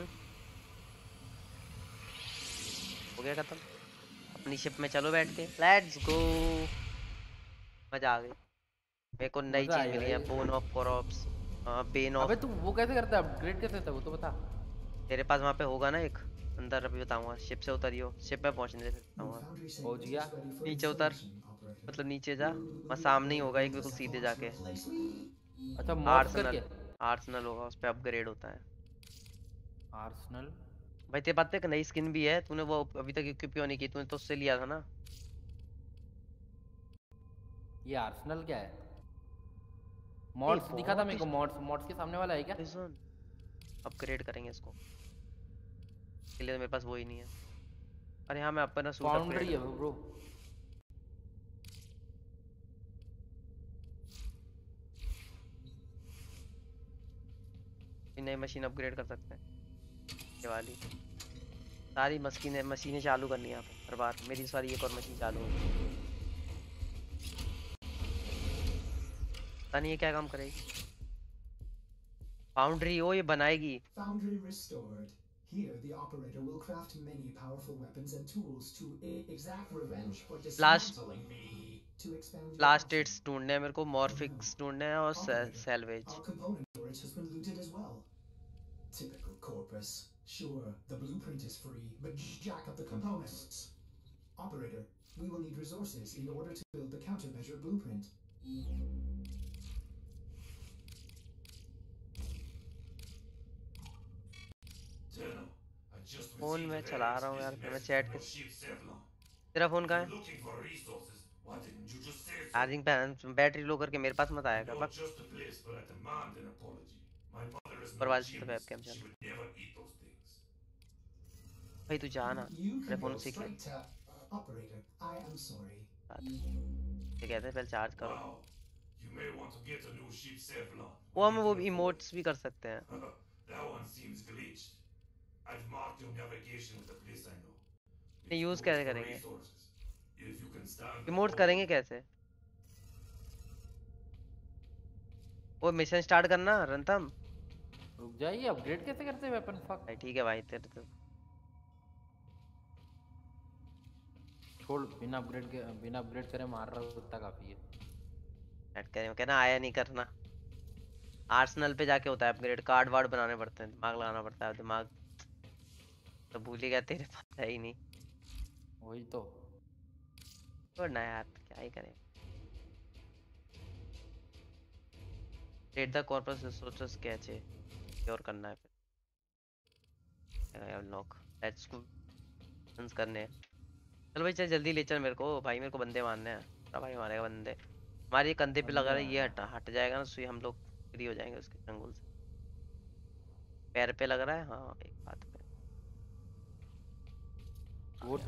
C: हो गया खत्म। अपनी शिप में चलो बैठ के, लेट्स गो। मजा आ गई। मेरे को नई
D: मजा
C: चीज
D: आई
C: मिली है,
D: भाई।
C: बोन ऑफ कॉर्प्स, बेन
D: अबे
C: ऑफ।
D: तू वो कैसे करता है? अपग्रेड कैसे होता है वो तो बता।
C: तेरे पास वहाँ पे होगा ना एक, अंदर अभी बताऊंगा। शिप से उतरियो, शिप पे पहुंचने से
F: Your
C: बताऊंगा।
F: foundry
D: पहुंच
F: segment
D: गया।
F: is ready for
C: नीचे उतर,
F: installation, operator.
C: मतलब नीचे जा, वहाँ
F: The
C: सामने ही
F: operator
C: होगा एक,
F: will
C: बिल्कुल सीधे
F: assemble
C: जाके।
F: to replace me.
D: अच्छा मॉड्स
C: आर्सनल,
D: करके।
C: आर्सनल होगा, उस पे अपग्रेड होता है।
D: आर्सेनल।
C: भाई तेरे पास तो एक नई स्किन भी है, तूने वो अभी तक इक्विप क्यों नहीं की? तूने तो उससे लिया था ना।
D: ये आर्सेनल क्या है?
C: ये
D: मॉड्स दिखा था
C: बहुत
D: मेरे
C: ही
D: को। मॉड्स मॉड्स के सामने वाला है क्या?
C: सुन, अपग्रेड करेंगे इसको, इसके लिए तो मेरे पास वो ही नहीं है। अरे हाँ, मैं अपना सूट
D: फाउंड्री
C: अपग्रेड।
D: है ब्रो।
C: नई मशीन अपग्रेड कर सकते हैं, ये वाली। सारी मशीनें मशीनें चालू करनी है यहाँ पे हर बार। मेरी सारी एक और मशीन चालू होगी, पता नहीं ये क्या काम करेगी। फाउंड्री, ओ ये बनाएगी।
F: Foundry restored. Here, the operator will craft many powerful weapons and tools to e- exact revenge for
C: Last-
F: dismantling me. To expand your
C: last
F: options.
C: एड्स ढूंढने हैं मेरे को, मॉर्फिक्स ढूंढने हैं और
F: Operator,
C: salvage.
F: our component storage has been looted as well. Typical Corpus. Sure, the blueprint is free, but jack up the components. Operator, we will need resources in order to build the countermeasure blueprint.
E: Tenno, I just
C: phone
E: received
C: में
E: a
C: चला
E: very
C: रहा हूँ यार,
E: explicit
C: मैं
E: message
C: chat
E: from
C: के।
E: your ship, Sevlon.
C: तेरा phone कहाँ
E: You're
C: है?
E: looking for resources. Why didn't you just say so?
C: Charging पे, बैटरी लो करके मेरे पास मत आएगा।
E: Not
C: buck
E: just a place, but I demand an apology. My mother is
C: ऊपर
E: no
C: वाले से तो
E: genius.
C: वेबकैम
E: She
C: चल।
E: would never eat those things.
C: भाई तू जा ना,
F: You
C: मेरे
F: can
C: फोन
F: go
C: सीख ले।
F: straight to uh, operator. I am sorry.
C: ये कहते हैं पहले चार्ज करो।
E: Wow. You may want to get a new ship, Sevlon.
C: वो हम
E: We
C: वो
E: can afford
C: इमोट्स भी कर सकते हैं।
E: it. That one seems glitched. I've marked your navigation with a place I know.
C: ये
E: It's
C: यूज
E: good
C: कैसे
E: for
C: करेंगे?
E: resources. If you can stand the
C: emotes
E: cold,
C: करेंगे कैसे? वो मिशन स्टार्ट करना रंतम।
D: रुक जाइए, अपग्रेड कैसे करते हैं वेपन? फक।
C: भाई ठीक है भाई, तेरे तो
D: छोड़, बिना अपग्रेड के बिना अपग्रेड करे मार रहा हूँ, उतना काफी है।
C: ऐड करें, कहना आया नहीं करना। आर्सेनल पे जाके होता है अपग्रेड, कार्ड वार्ड बनाने पड़ते हैं, दिमाग लगाना पड़ता है। दिमाग तो भूल ही गया, तेरे पास है ही नहीं।
D: वही तो।
C: छोड़ना यार, क्या ही करें। Raid the Corpus resources caches cure करना है फिर। अनलॉक। लेट्स गो करने हैं। चल भाई चल जल्दी ले चल मेरे को भाई, मेरे को बंदे मारने हैं। हाँ भाई मारेगा बंदे। हमारे कंधे पे लगा रहा है, ये हटा हट जाएगा ना सुई, हम लोग फ्री हो जाएंगे उसके चंगुल से। पैर पे लग रहा है, हाँ एक हाथ पे।
D: वो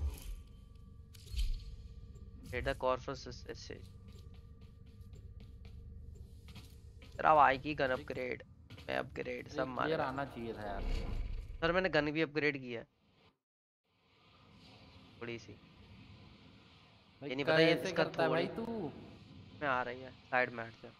C: डेटा कॉर्पस से तेरा भाई की गन अपग्रेड, मैं अपग्रेड सब
D: क्लियर
C: मारेगा।
D: आना चाहिए था यार।
C: सर मैंने गन भी अपग्रेड की है थोड़ी सी।
D: भाई
C: ये नहीं पता ये
D: कैसे
C: इसका
D: करता है
C: थोड़ी
D: भाई तू?
C: में आ रही है, साइड में हट जा।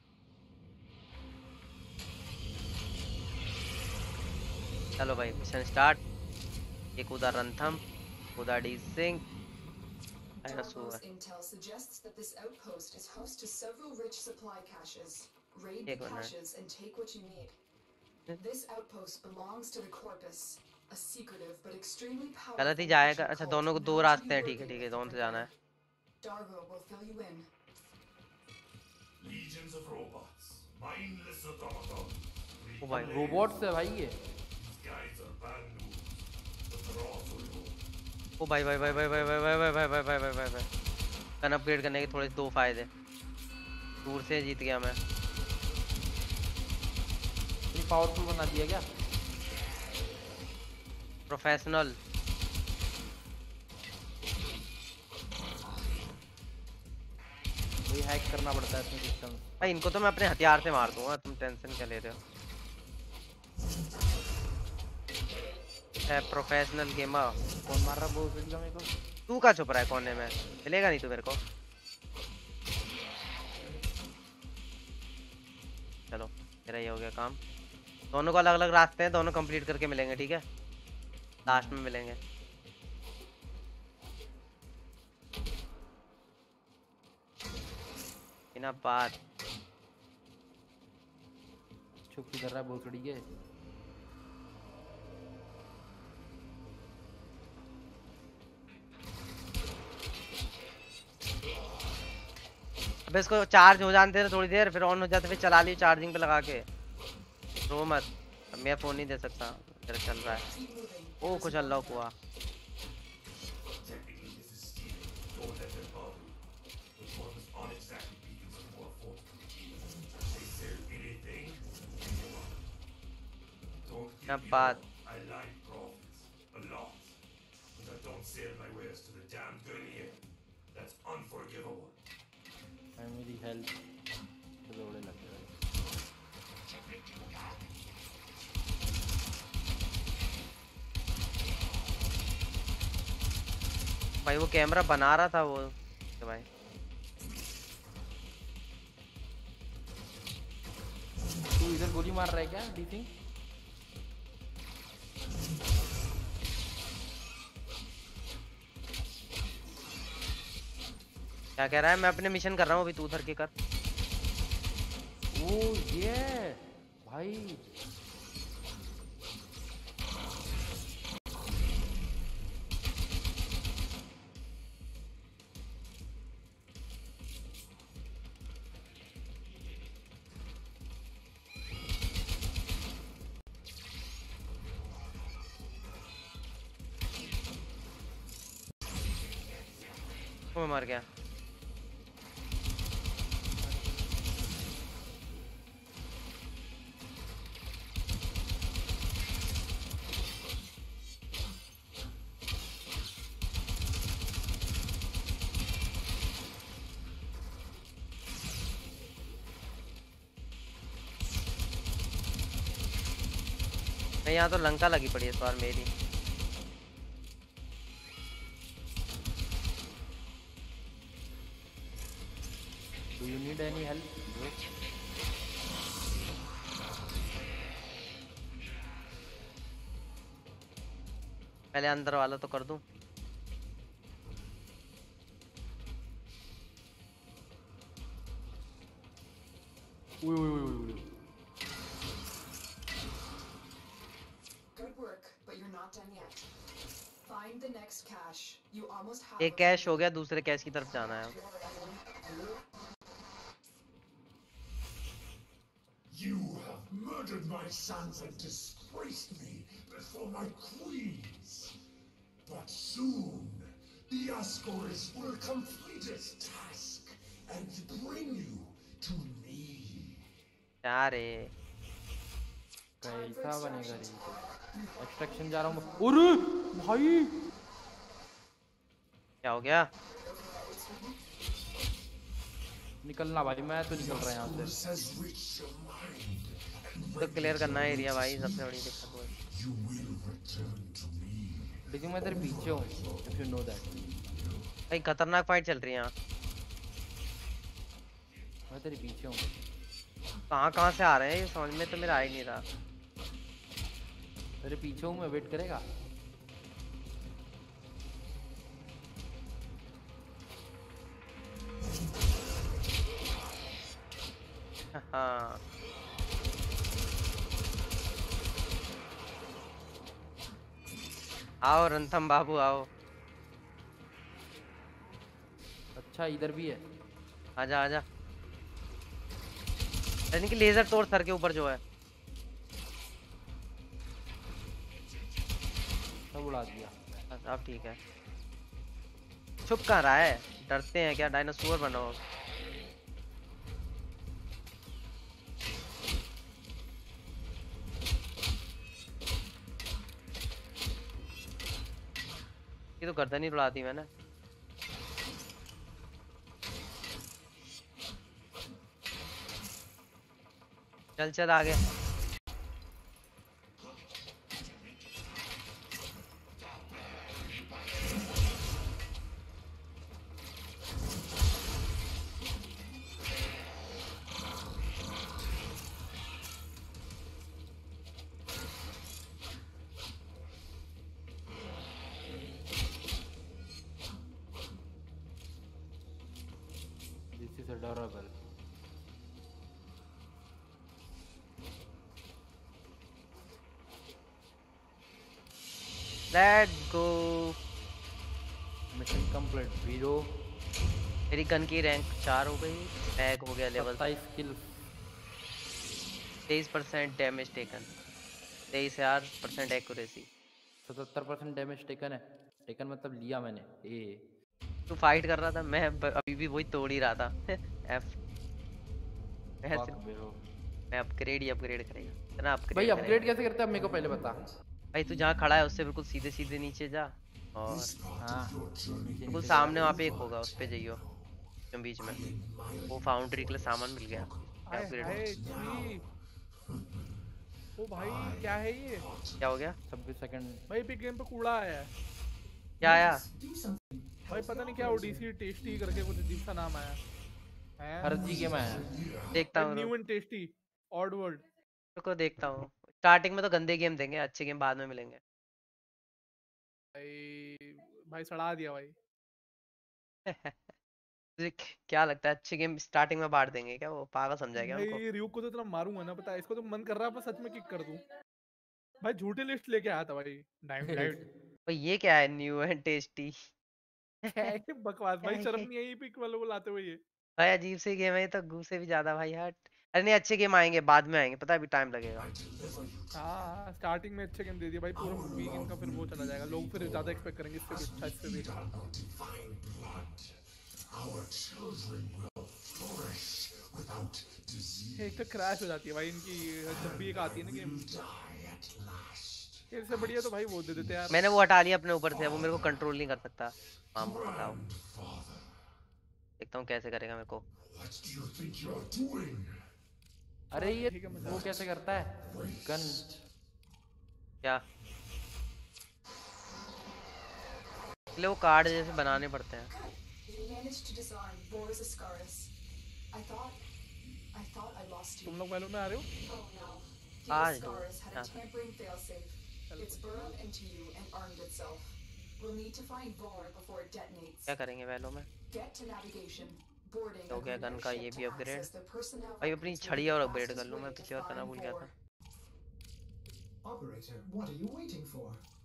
C: चलो भाई मिशन स्टार्ट। एक उधर रंथम, उधर D Singh.
B: Dargo's intel suggests that this outpost is host to several rich supply caches. Raid the
C: एक minute.
B: caches and take what you need. This outpost belongs to the Corpus, a secretive but extremely powerful
C: गलत ही जाएगा।
B: Witcher
C: अच्छा
B: cult
C: दोनों को दो
B: known to
C: रास्ते
B: be
C: हैं, ठीक है
B: working
C: ठीक है,
B: with
C: दोनों से
B: the
C: जाना है।
B: Brigade. Dargo will fill you in.
E: Legions of robots, mindless automatons.
C: ओ भाई
D: रोबोट से भाई ये।
E: These guys are bad news, but they're also good.
C: ओ भाई भाई भाई भाई भाई भाई भाई भाई भाई भाई भाई भाई भाई गन अपग्रेड करने के थोड़े दो फायदे। दूर से जीत गया मैं।
D: ये पावरफुल बना दिया क्या?
C: प्रोफेशनल।
D: ये हैक करना पड़ता है इसमें सिस्टम।
C: भाई इनको तो मैं अपने हथियार से मार दूंगा, तुम टेंशन क्या ले रहे हो। है प्रोफेशनल गेमर।
D: कौन मार रहा है बोल रही मेरे को?
C: तू का छुप रहा है कोने में, मिलेगा नहीं तू मेरे को। चलो मेरा ये हो गया काम। दोनों को अलग अलग रास्ते हैं, दोनों कंप्लीट करके मिलेंगे, ठीक है लास्ट में मिलेंगे। बिना बात
D: छुप किधर रहा है भोसड़ी के?
C: अबे इसको चार्ज हो जाने दे थोड़ी देर, फिर ऑन हो जाते फिर चला लियो चार्जिंग पे लगा के। रो मत, अब मैं फोन नहीं दे सकता, तेरा चल रहा है। ओ कुछ अनलॉक हुआ।
E: Technically, this is stealing. Don't let them bother you. The Corpus aren't exactly beacons of more force. They sell anything you want. Don't
C: क्या
E: get me
C: बात।
E: wrong. I like profits. A lot. But I don't sell my wares to the damn Grenier. That's unforgivable.
D: मेरी health दौड़े लग रहा है।
C: भाई वो camera बना रहा था वो भाई।
D: तू इधर गोली मार रहा है क्या डी सिंह?
C: क्या कह रहा है? मैं अपने मिशन कर रहा हूँ अभी, तू उधर के कर।
D: ओ ये भाई
C: मैं मर गया। मैं यहाँ तो लंका लगी पड़ी है इस बार मेरी।
D: Do you need any help?
C: पहले अंदर वाला तो कर दूं।
D: उई उई उई उई।
B: Good work, but you're not done yet. Find the next cache. You almost have
C: एक कैश हो गया, दूसरे कैश की तरफ जाना है।
E: You have murdered my sons and disgraced me before my queens. But soon, the Ascaris will complete its task and bring you to me.
C: क्या रे?
D: कैसा बनेगा रे? एक्सट्रैक्शन जा रहा हूँ। अरे भाई
C: क्या हो गया?
D: निकलना भाई, मैं तो निकल रहा यहाँ से।
C: तो क्लियर करना है एरिया भाई, सबसे बड़ी दिक्कत वो है।
D: लेकिन मैं तेरे पीछे हूँ, if you know that।
C: भाई खतरनाक फाइट चल रही है यहाँ।
D: मैं तेरे पीछे हूँ।
C: कहाँ कहाँ से आ रहे हैं ये समझ में तो मेरा आ ही नहीं रहा।
D: तेरे पीछे हूँ मैं, वेट करेगा?
C: हाँ आओ रंथम बाबू आओ।
D: अच्छा इधर भी है।
C: आजा आजा। यानी कि लेजर तोड़ सर के ऊपर जो है।
D: सब उड़ा दिया।
C: बस अब ठीक है। छुप कहाँ रहा है? डरते हैं क्या? डायनासोर बनो। ये तो गर्दन ही उड़ा दी मैंने। चल चल आगे।
D: This is adorable.
C: Let's go.
D: Mission complete hero.
C: मेरी गन की रैंक चार हो गई। टैग हो गया लेवल
D: सत्ताईस किल।
C: तेईस परसेंट डैमेज टेकन। तेईस हजार परसेंट एक्यूरेसी।
D: सतहत्तर परसेंट डैमेज टेकन है। टेकन मतलब लिया मैंने। ए
C: तू फाइट कर रहा था, मैं अभी भी वही तोड़ ही रहा था। एफ मैं मैं अपग्रेड ही अपग्रेड करेगा इतना अपग्रेड।
D: भाई अपग्रेड कैसे करते हैं मेरे को पहले बता।
C: भाई तू जहाँ खड़ा है उससे बिल्कुल सीधे सीधे नीचे जा और
D: हाँ
C: बिल्कुल सामने वहाँ पे एक होगा, उस पे जाइयो बीच में। वो फाउंड्री के लिए सामान मिल गया।
H: हाय हाय जी। ओ भाई क्या है ये?
C: क्या हो गया?
D: छब्बीस सेकंड।
H: भाई पे गेम पे कूड़ा आया है।
C: क्या आया?
H: भाई पता नहीं क्या ओडीसी टेस्टी करके कुछ अजीब सा नाम आया है।
D: हर जी गेम आया।
C: देखता हूँ।
H: New and tasty odd word.
C: रुको देखता हूँ। स्टार्टिंग में तो गंदे गेम देंगे, अच्छे गेम बाद में मिलेंगे।
H: भाई भाई सड़ा दिया भाई।
C: तुझे क्या लगता है अच्छे गेम स्टार्टिंग में बांट देंगे क्या? वो पागल समझा क्या उनको?
H: भाई रियूक को तो इतना मारूंगा ना, पता है इसको तो मन कर रहा है सच में किक कर दूं। भाई झूठी लिस्ट लेके आया था भाई। Dime light.
C: भाई ये क्या है न्यू एंड टेस्टी?
H: बकवास भाई, शर्म नहीं आई पिक वालों को लाते हुए ये।
C: भाई अजीब सी गेम है ये तो, गू से भी ज्यादा भाई हट। अरे नहीं अच्छे गेम आएंगे बाद में आएंगे, पता है अभी टाइम लगेगा।
H: हाँ स्टार्टिंग में अच्छे गेम दे दिए भाई, पूरा वीक इनका फिर वो चला जाएगा, लोग फिर ज्यादा एक्सपेक्ट करेंगे इससे भी अच्छा इससे भी। एक तो क्रैश हो जाती है भाई इनकी जब भी एक आती है ना गेम। इससे बढ़िया तो भाई वो दे देते यार।
C: मैंने वो हटा लिया अपने ऊपर से, वो मेरे को कंट्रोल नहीं कर सकता। माम को बताओ, देखता हूँ कैसे करेगा मेरे को।
D: अरे ये वो कैसे करता है गन?
C: क्या इसलिए वो कार्ड जैसे बनाने पड़ते हैं।
H: तुम लोग पहले में आ रहे हो?
C: आज क्या करेंगे वैलो में? हो गया गन का ये भी अपग्रेड। भाई अपनी छड़ी और अपग्रेड कर लूँ, मैं पिछली बार करना भूल गया था।
F: Operator, what are you waiting for?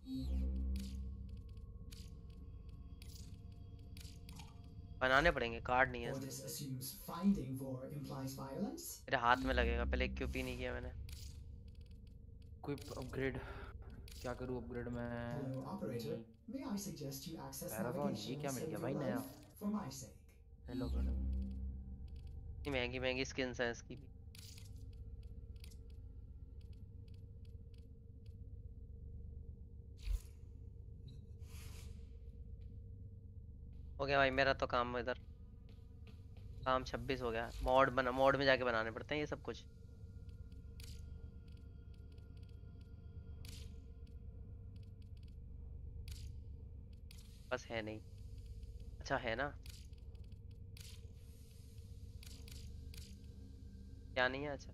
C: बनाने पड़ेंगे, कार्ड नहीं है।
F: Or this assumes finding Vor implies violence?
C: मेरे हाथ में लगेगा, पहले क्यों पी नहीं किया मैंने।
D: इक्विप अपग्रेड क्या करूँ अपग्रेड में?
F: Hello, operator. May I suggest you access
D: पैरागॉन ये
F: navigation
D: क्या
F: and
D: मिल
F: save
D: गया
F: your
D: भाई नया?
F: life for my sake.
D: Hello madam.
C: इतनी महंगी महंगी स्किन्स हैं इसकी भी। हो गया भाई मेरा तो काम इधर, काम छब्बीस हो गया। मॉड बना, मॉड में जाके बनाने पड़ते हैं ये सब कुछ। बस है नहीं। अच्छा है ना, क्या नहीं है? अच्छा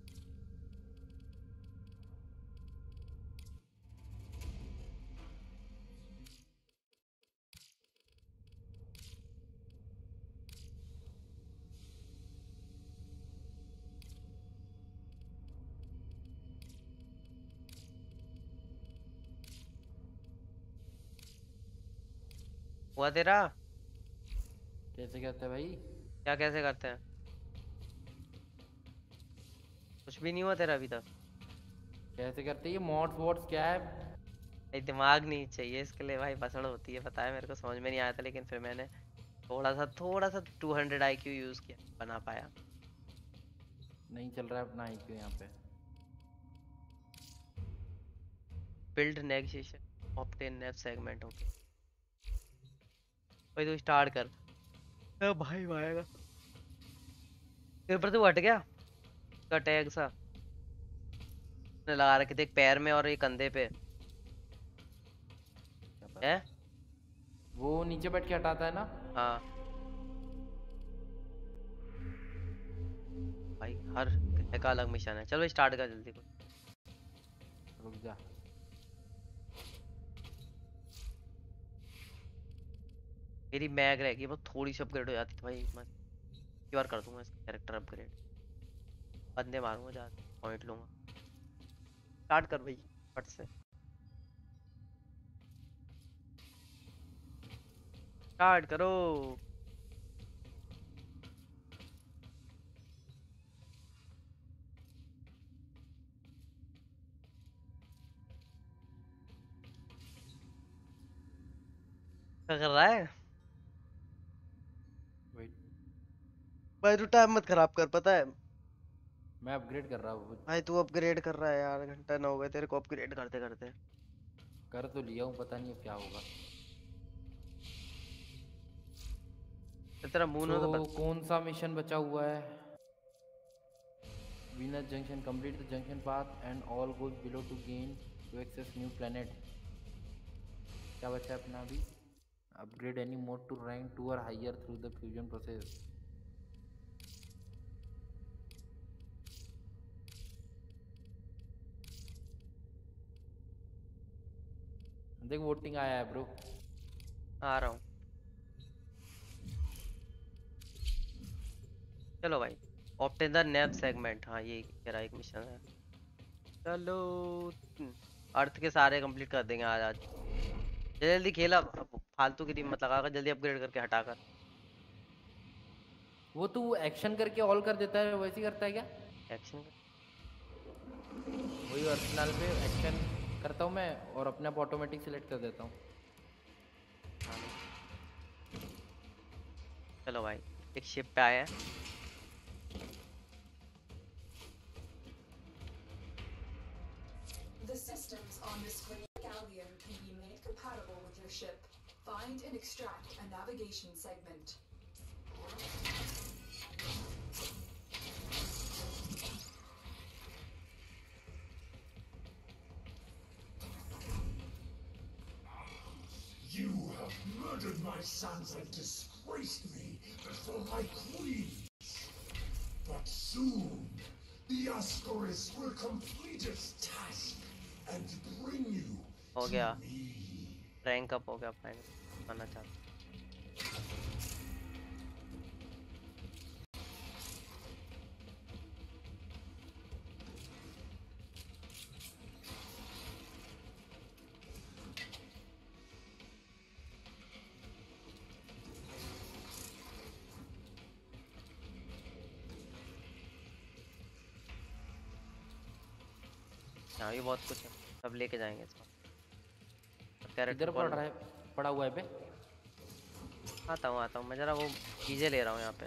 C: हुआ तेरा?
D: कैसे कहते हैं भाई?
C: क्या कैसे करते हैं? कुछ भी नहीं हुआ तेरा अभी तक?
D: कैसे करते हैं ये मॉड्स वॉड्स क्या है?
C: भाई दिमाग नहीं चाहिए इसके लिए भाई, बसड़ होती है, पता है मेरे को, समझ में नहीं आया था लेकिन फिर मैंने थोड़ा सा थोड़ा सा two hundred I Q use किया, बना पाया।
D: नहीं चल रहा है अपना आईक्यू यहाँ पे।
C: Build negotiation obtain nav segment. Okay भाई तू स्टार्ट कर। ए भाई आएगा तेरे पर, तो हट गया का टैग सा ने लगा रखे थे, एक पैर में और एक कंधे पे है।
D: वो नीचे बैठ के हटाता है ना?
C: हाँ भाई हर ग्रह का अलग मिशन है। चलो स्टार्ट कर जल्दी को।
D: रुक जा।
C: मेरी मैग रहेगी वो थोड़ी सी अपग्रेड हो जाती तो भाई मैं एक बार कर दूंगा इसका कैरेक्टर अपग्रेड। बंदे मारूंगा, ज्यादा पॉइंट लूंगा। स्टार्ट कर भाई फट से, स्टार्ट करो। क्या कर रहा है
D: वेट,
C: भाई? तू टाइम मत खराब कर, पता है
D: मैं अपग्रेड कर रहा हूँ।
C: भाई। तू अपग्रेड कर रहा है यार, घंटा नौ हो गए तेरे को अपग्रेड करते करते।
D: कर तो लिया हूँ, पता नहीं अब क्या होगा।
C: तेरा मुंह
D: तो
C: तो बत...
D: कौन सा मिशन बचा हुआ है? Venus junction, complete the junction path and all goes below to gain to access new planet. क्या बचा है अपना अभी? Upgrade any mod to rank two or higher through the fusion process. देख वोटिंग आया है ब्रो।
C: आ रहा हूँ। चलो भाई ऑब्टेन द नेव सेगमेंट। हाँ ये तेरा एक मिशन है। चलो अर्थ के सारे कंप्लीट कर देंगे आज आज। जल्दी जल्दी खेला, फालतू की टीम मत लगा कर, जल्दी अपग्रेड करके हटा कर।
D: वो तू एक्शन करके ऑल कर देता है, वैसे ही करता है क्या?
C: एक्शन
D: वही अर्सेनल पे एक्शन करता हूँ मैं और अपने आप ऑटोमेटिक सिलेक्ट कर देता हूँ।
C: चलो भाई एक शिप पे आया है।
B: The systems on this great galleon can be made compatible with your ship. Find and extract a navigation segment.
E: You have murdered my sons and disgraced me before my queens. But soon, the Ascaris will complete its task and bring you
C: हो
E: to
C: गया
E: me.
C: Rank up हो गया final आना चाहता। यहाँ भी बहुत कुछ है। सब लेके जाएंगे इसको।
D: इधर पड़ रहा है, पड़ा हुआ है पे।
C: आता हूँ आता हूँ मैं, जरा वो चीजें ले रहा हूँ यहाँ पे।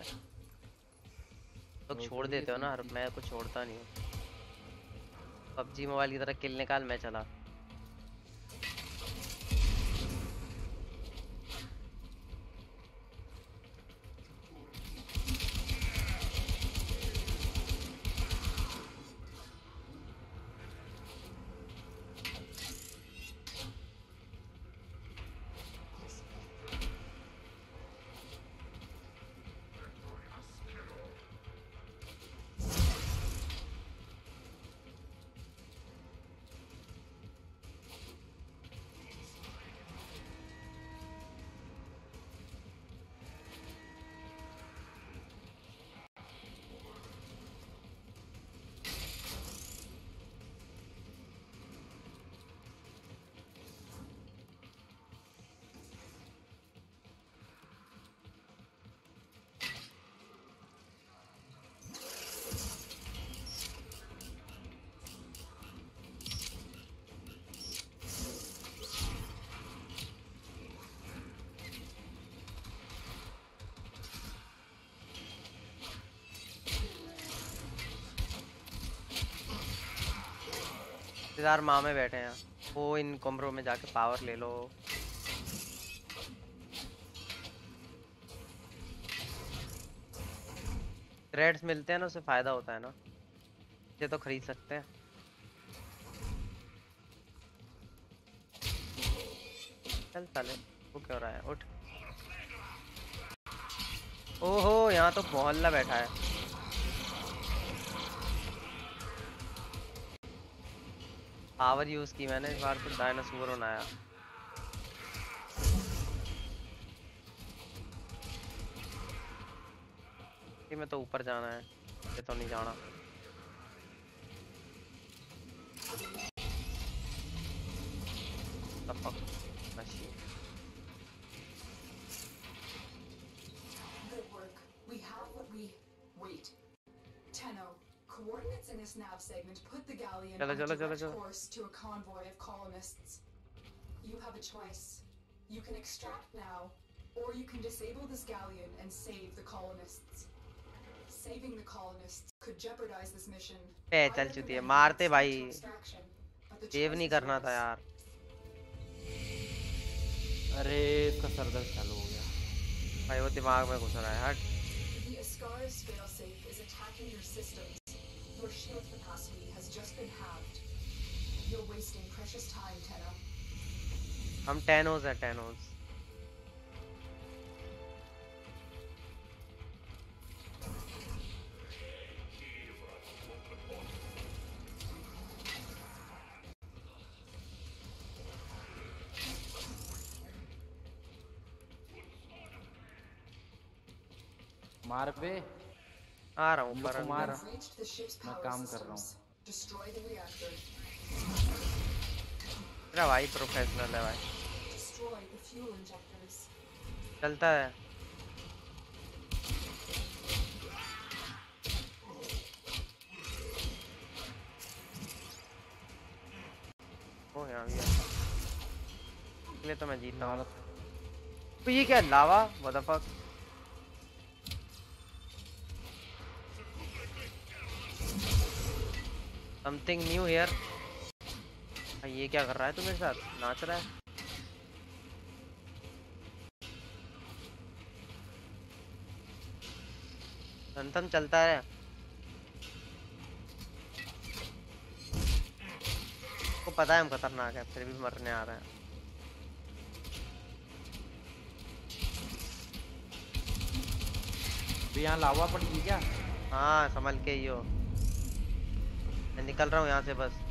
C: लोग छोड़ देते हो ना, मैं कुछ छोड़ता नहीं हूँ। पबजी मोबाइल की तरह किल निकाल, मैं चला। रिश्तेदार माँ में बैठे हैं, वो इन कमरों में जाके पावर ले लो। क्रेड्स मिलते हैं ना, उससे फायदा होता है ना, ये तो खरीद सकते हैं। चल साले, वो क्या हो रहा है, उठ। ओहो, यहाँ तो मोहल्ला बैठा है। पावर यूज की मैंने इस बार, तो डायनासोर बनाया। में तो ऊपर जाना है, ये तो नहीं जाना।
B: Coordinates in this nav segment put the galleon
C: चलो,
B: on
C: चलो,
B: a
C: चलो,
B: direct
C: चलो।
B: course to a convoy of colonists. You have a choice. You can extract now, or you can disable this galleon and save the colonists. Saving the colonists could jeopardize this mission.
C: पे चल चुकी है, मारते भाई। Save नहीं करना था यार।
D: अरे इसका सरदर्द चालू हो गया
C: भाई, वो दिमाग में घुस रहा है। हट।
B: The Ascaris failsafe is attacking your systems. Your shield capacity has just been halved. You're wasting precious time, Tenno.
C: हम टेनोस हैं, टेनोस।
D: मार पे
C: आ रहा हूँ ऊपर,
D: मार।
B: Reached the ship's
D: मैं
B: power
D: काम कर रहा
B: systems.
D: हूँ।
B: Destroy the reactor.
C: मेरा भाई प्रोफेशनल है भाई,
B: Destroy the fuel injectors.
C: चलता है। ओ यहाँ भी है, इसलिए तो मैं जीता हूँ। तो ये क्या lava, what the fuck. Something new here. ये क्या कर रहा है, तू मेरे साथ नाच रहा है। संतन चलता है। को पता है हम खतरनाक है, फिर भी मरने आ रहे हैं।
D: यहाँ लावा पड़ गई क्या?
C: हाँ, संभल के ही हो। मैं निकल रहा हूँ यहाँ से बस।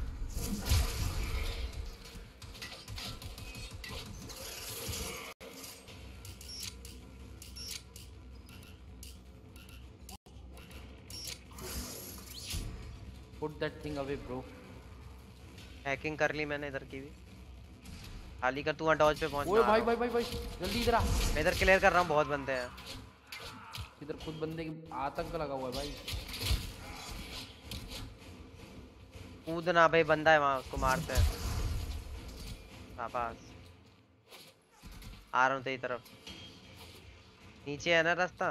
D: Put that thing away, bro.
C: Hacking कर ली मैंने इधर की भी। खाली कर, तू डॉज पे पहुंच।
D: ओए भाई भाई भाई भाई जल्दी इधर आ।
C: मैं इधर क्लियर कर रहा हूँ, बहुत बंदे हैं
D: इधर। खुद बंदे की आतंक लगा हुआ है भाई।
C: कूदना भाई, बंदा है वहाँ, उसको मारते हैं। शाबाश, आ रहा हूँ तेरी तरफ। नीचे है ना रास्ता।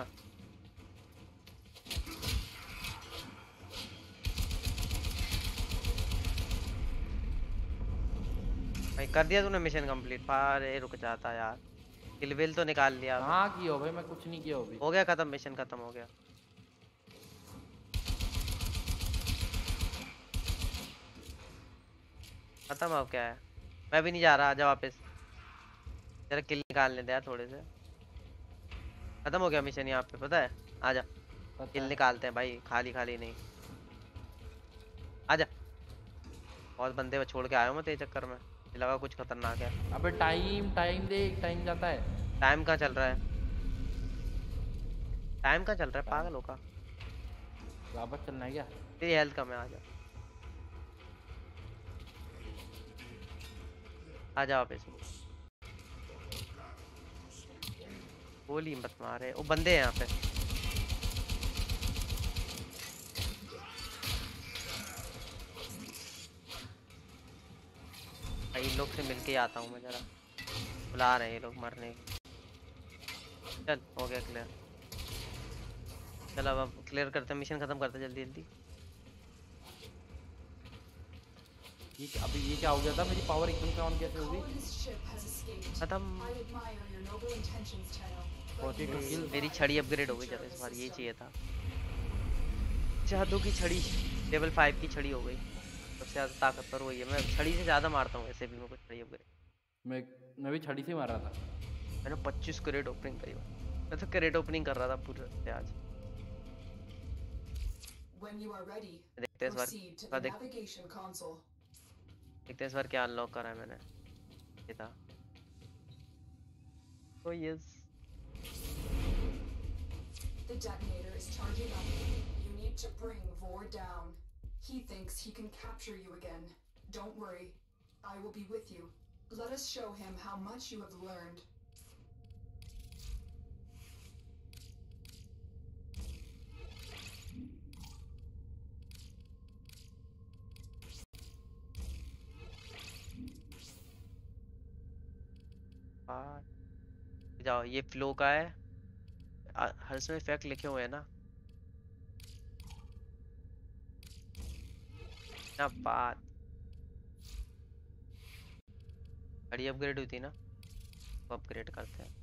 C: भाई कर दिया तूने मिशन कंप्लीट? अरे रुक जाता यार, किल विल तो निकाल लिया। अब
D: कहाँ किया हो भाई, मैं कुछ नहीं किया अभी।
C: हो गया खत्म, मिशन खत्म हो गया। खत्म। अब क्या है, मैं भी नहीं जा रहा, आजा वापस। जरा किल निकालने दे यार थोड़े से। खत्म हो गया मिशन यहाँ पे, पता है। आजा
D: पता
C: किल
D: है।
C: निकालते हैं भाई, खाली खाली नहीं। आजा, बहुत बंदे छोड़ के आया हूँ मैं तेरे चक्कर में, मुझे लगा कुछ खतरनाक है।
D: अबे टाइम टाइम दे, टाइम जाता है।
C: टाइम कहाँ चल रहा है, टाइम कहाँ चल रहा है,
D: टाइम
C: पागल होगा।
D: वापस चलना है क्या?
C: तेरी हेल्थ कम है, आजा आजा वापस। गोली मत मारे, वो बंदे हैं यहाँ पे। भाई इन लोग से मिलके ही आता हूँ मैं, जरा बुला रहे हैं ये लोग मरने को। चल हो गया क्लियर। चल अब अब क्लियर करते हैं, मिशन खत्म करते हैं जल्दी जल्दी।
D: ये क्या- अभी ये क्या हो गया था, मेरी पावर एकदम से ऑन कैसे हो गई?
B: Colonist ship has escaped.
C: खत्म।
B: I admire your noble intentions, Tenno.
D: Forty two kill.
C: मेरी छड़ी अपग्रेड हो गई, चलो इस बार यही चाहिए था। जादू की छड़ी, लेवल फाइव की छड़ी हो गई, सबसे ज्यादा ताकतवर वही है। मैं छड़ी से ज्यादा मारता हूँ वैसे भी, मैं कुछ छड़ी अपग्रेड।
D: मैं मैं भी छड़ी से मार रहा था।
C: मैंने पच्चीस क्रेट ओपनिंग करी। मैं तो क्रेट ओपनिंग कर रहा था पूरे से आज।
B: When you are ready,
C: देखते हैं इस बार,
B: proceed to
C: इस बार
B: the
C: देख,
B: navigation console.
C: देखते हैं इस बार क्या अनलॉक करा है मैंने। ये था तो yes.
B: The detonator is charging up. You need to bring Vor down. He thinks he can capture you again. Don't worry. I will be with you. Let us show him how much you have learned.
C: जाओ, ये flow का है। आ- हर इसमें effect लिखे हुए हैं ना ना बात। घड़ी अपग्रेड हुई थी ना, वो अपग्रेड करते हैं।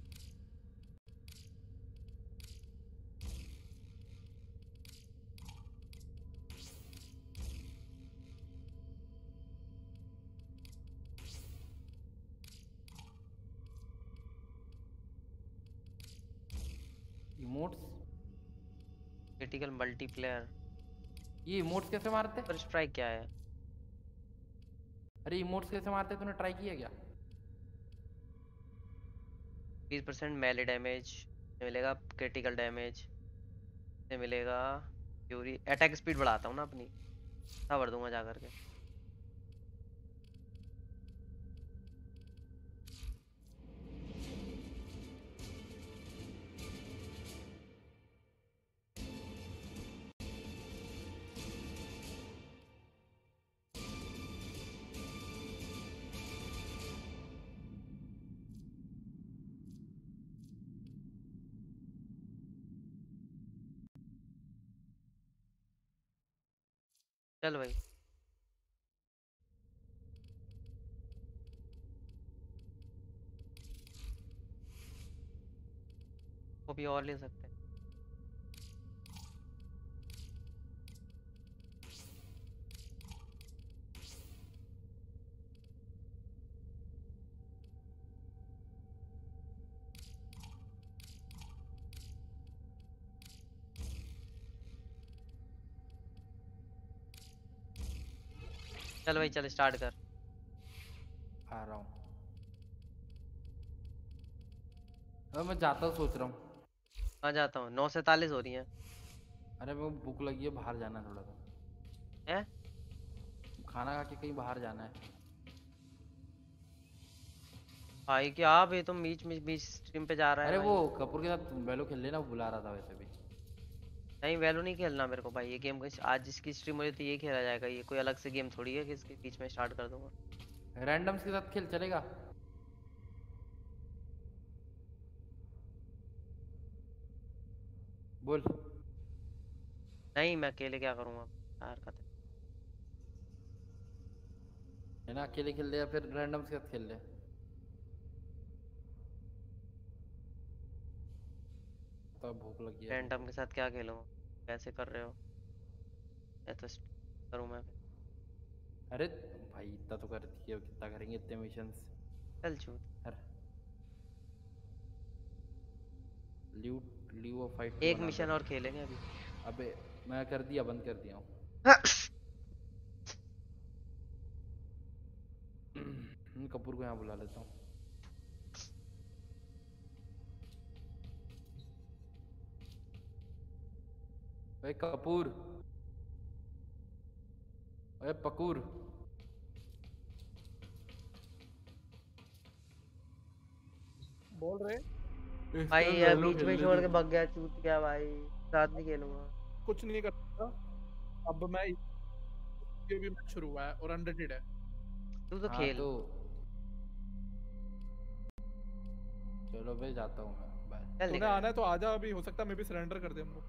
D: Emotes,
C: critical multiplayer.
D: ये इमोट्स कैसे मारते?
C: पर स्ट्राइक क्या है?
D: अरे इमोट्स कैसे मारते, तूने ट्राई किया क्या?
C: बीस परसेंट मेले डैमेज मिलेगा, क्रिटिकल डैमेज से मिलेगा, फ्यूरी। अटैक स्पीड बढ़ाता हूँ ना अपनी, हाँ बढ़ दूंगा जा करके। चल भाई, वो भी और ले सकते हैं। चल भाई चल स्टार्ट कर।
D: आ रहा हूँ। अब मैं जाता हूँ, सोच रहा हूँ।
C: कहाँ जाता हूँ? नौ सैतालीस हो रही है।
D: अरे मैं भूख लगी है, बाहर जाना है थोड़ा सा।
C: हैं?
D: खाना खा के कहीं बाहर जाना है।
C: भाई क्या आप ये तुम बीच में बीच स्ट्रीम पे जा रहा है
D: अरे
C: भाई।
D: वो कपूर के साथ बैलो खेल लेना, वो बुला रहा था वैसे भी।
C: नहीं वैल्यू नहीं खेलना मेरे को भाई, ये गेम आज जिसकी स्ट्रीम हो रही थी ये खेला जाएगा, ये कोई अलग से गेम थोड़ी है कि इसके बीच में स्टार्ट कर दूंगा।
D: रैंडम्स के साथ खेल चलेगा? बोल।
C: नहीं मैं अकेले क्या करूंगा यार, का
D: है ना, अकेले खेल ले या फिर रैंडम्स के साथ खेल ले। तो भूख लगी है।
C: रैंडम के साथ क्या खेलूंगा, कैसे कर रहे हो? या तो करूं मैं?
D: अरे भाई इतना तो कर दिए, कितना करेंगे इतने मिशंस।
C: चल चूत।
D: ल्यू ल्यू फाइट
C: एक मिशन और खेलेंगे अभी।
D: अबे मैं कर दिया, बंद कर दिया हूँ। कपूर को यहाँ बुला लेता हूँ। भाई कपूर, अरे पकूर,
H: बोल रहे
C: भाई यार बीच में छोड़ के भाग गया, चूत गया भाई, साथ नहीं खेलूंगा।
H: कुछ नहीं करता अब मैं, ये भी मैच शुरू हुआ है और अनडेटेड है।
C: तू तो
D: हाँ,
C: खेल।
D: तो चलो भाई जाता हूँ मैं, बाय।
H: तूने आना है तो आजा, अभी हो सकता है मैं भी सरेंडर कर दे हमको।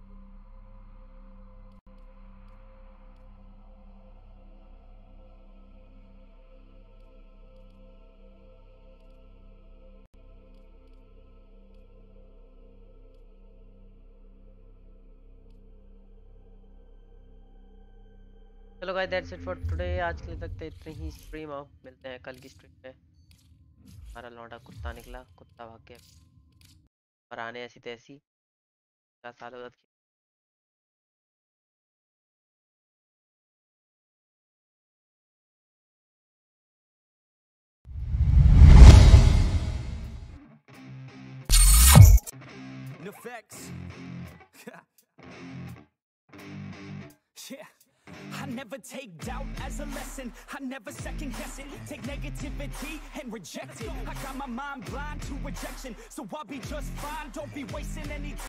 C: चलो guys that's it for today, आज के लिए तक तो इतनी ही स्ट्रीम। आओ मिलते हैं कल की स्ट्रीम में। हमारा लौंडा कुत्ता निकला, कुत्ता भाग गया और आने ऐसी तैसी क्या साल हो गए।
A: Effects. Yeah. I never take doubt as a lesson. I never second guess it. Take negativity and reject it. I got my mind blind to rejection, so I'll be just fine. Don't be wasting any time.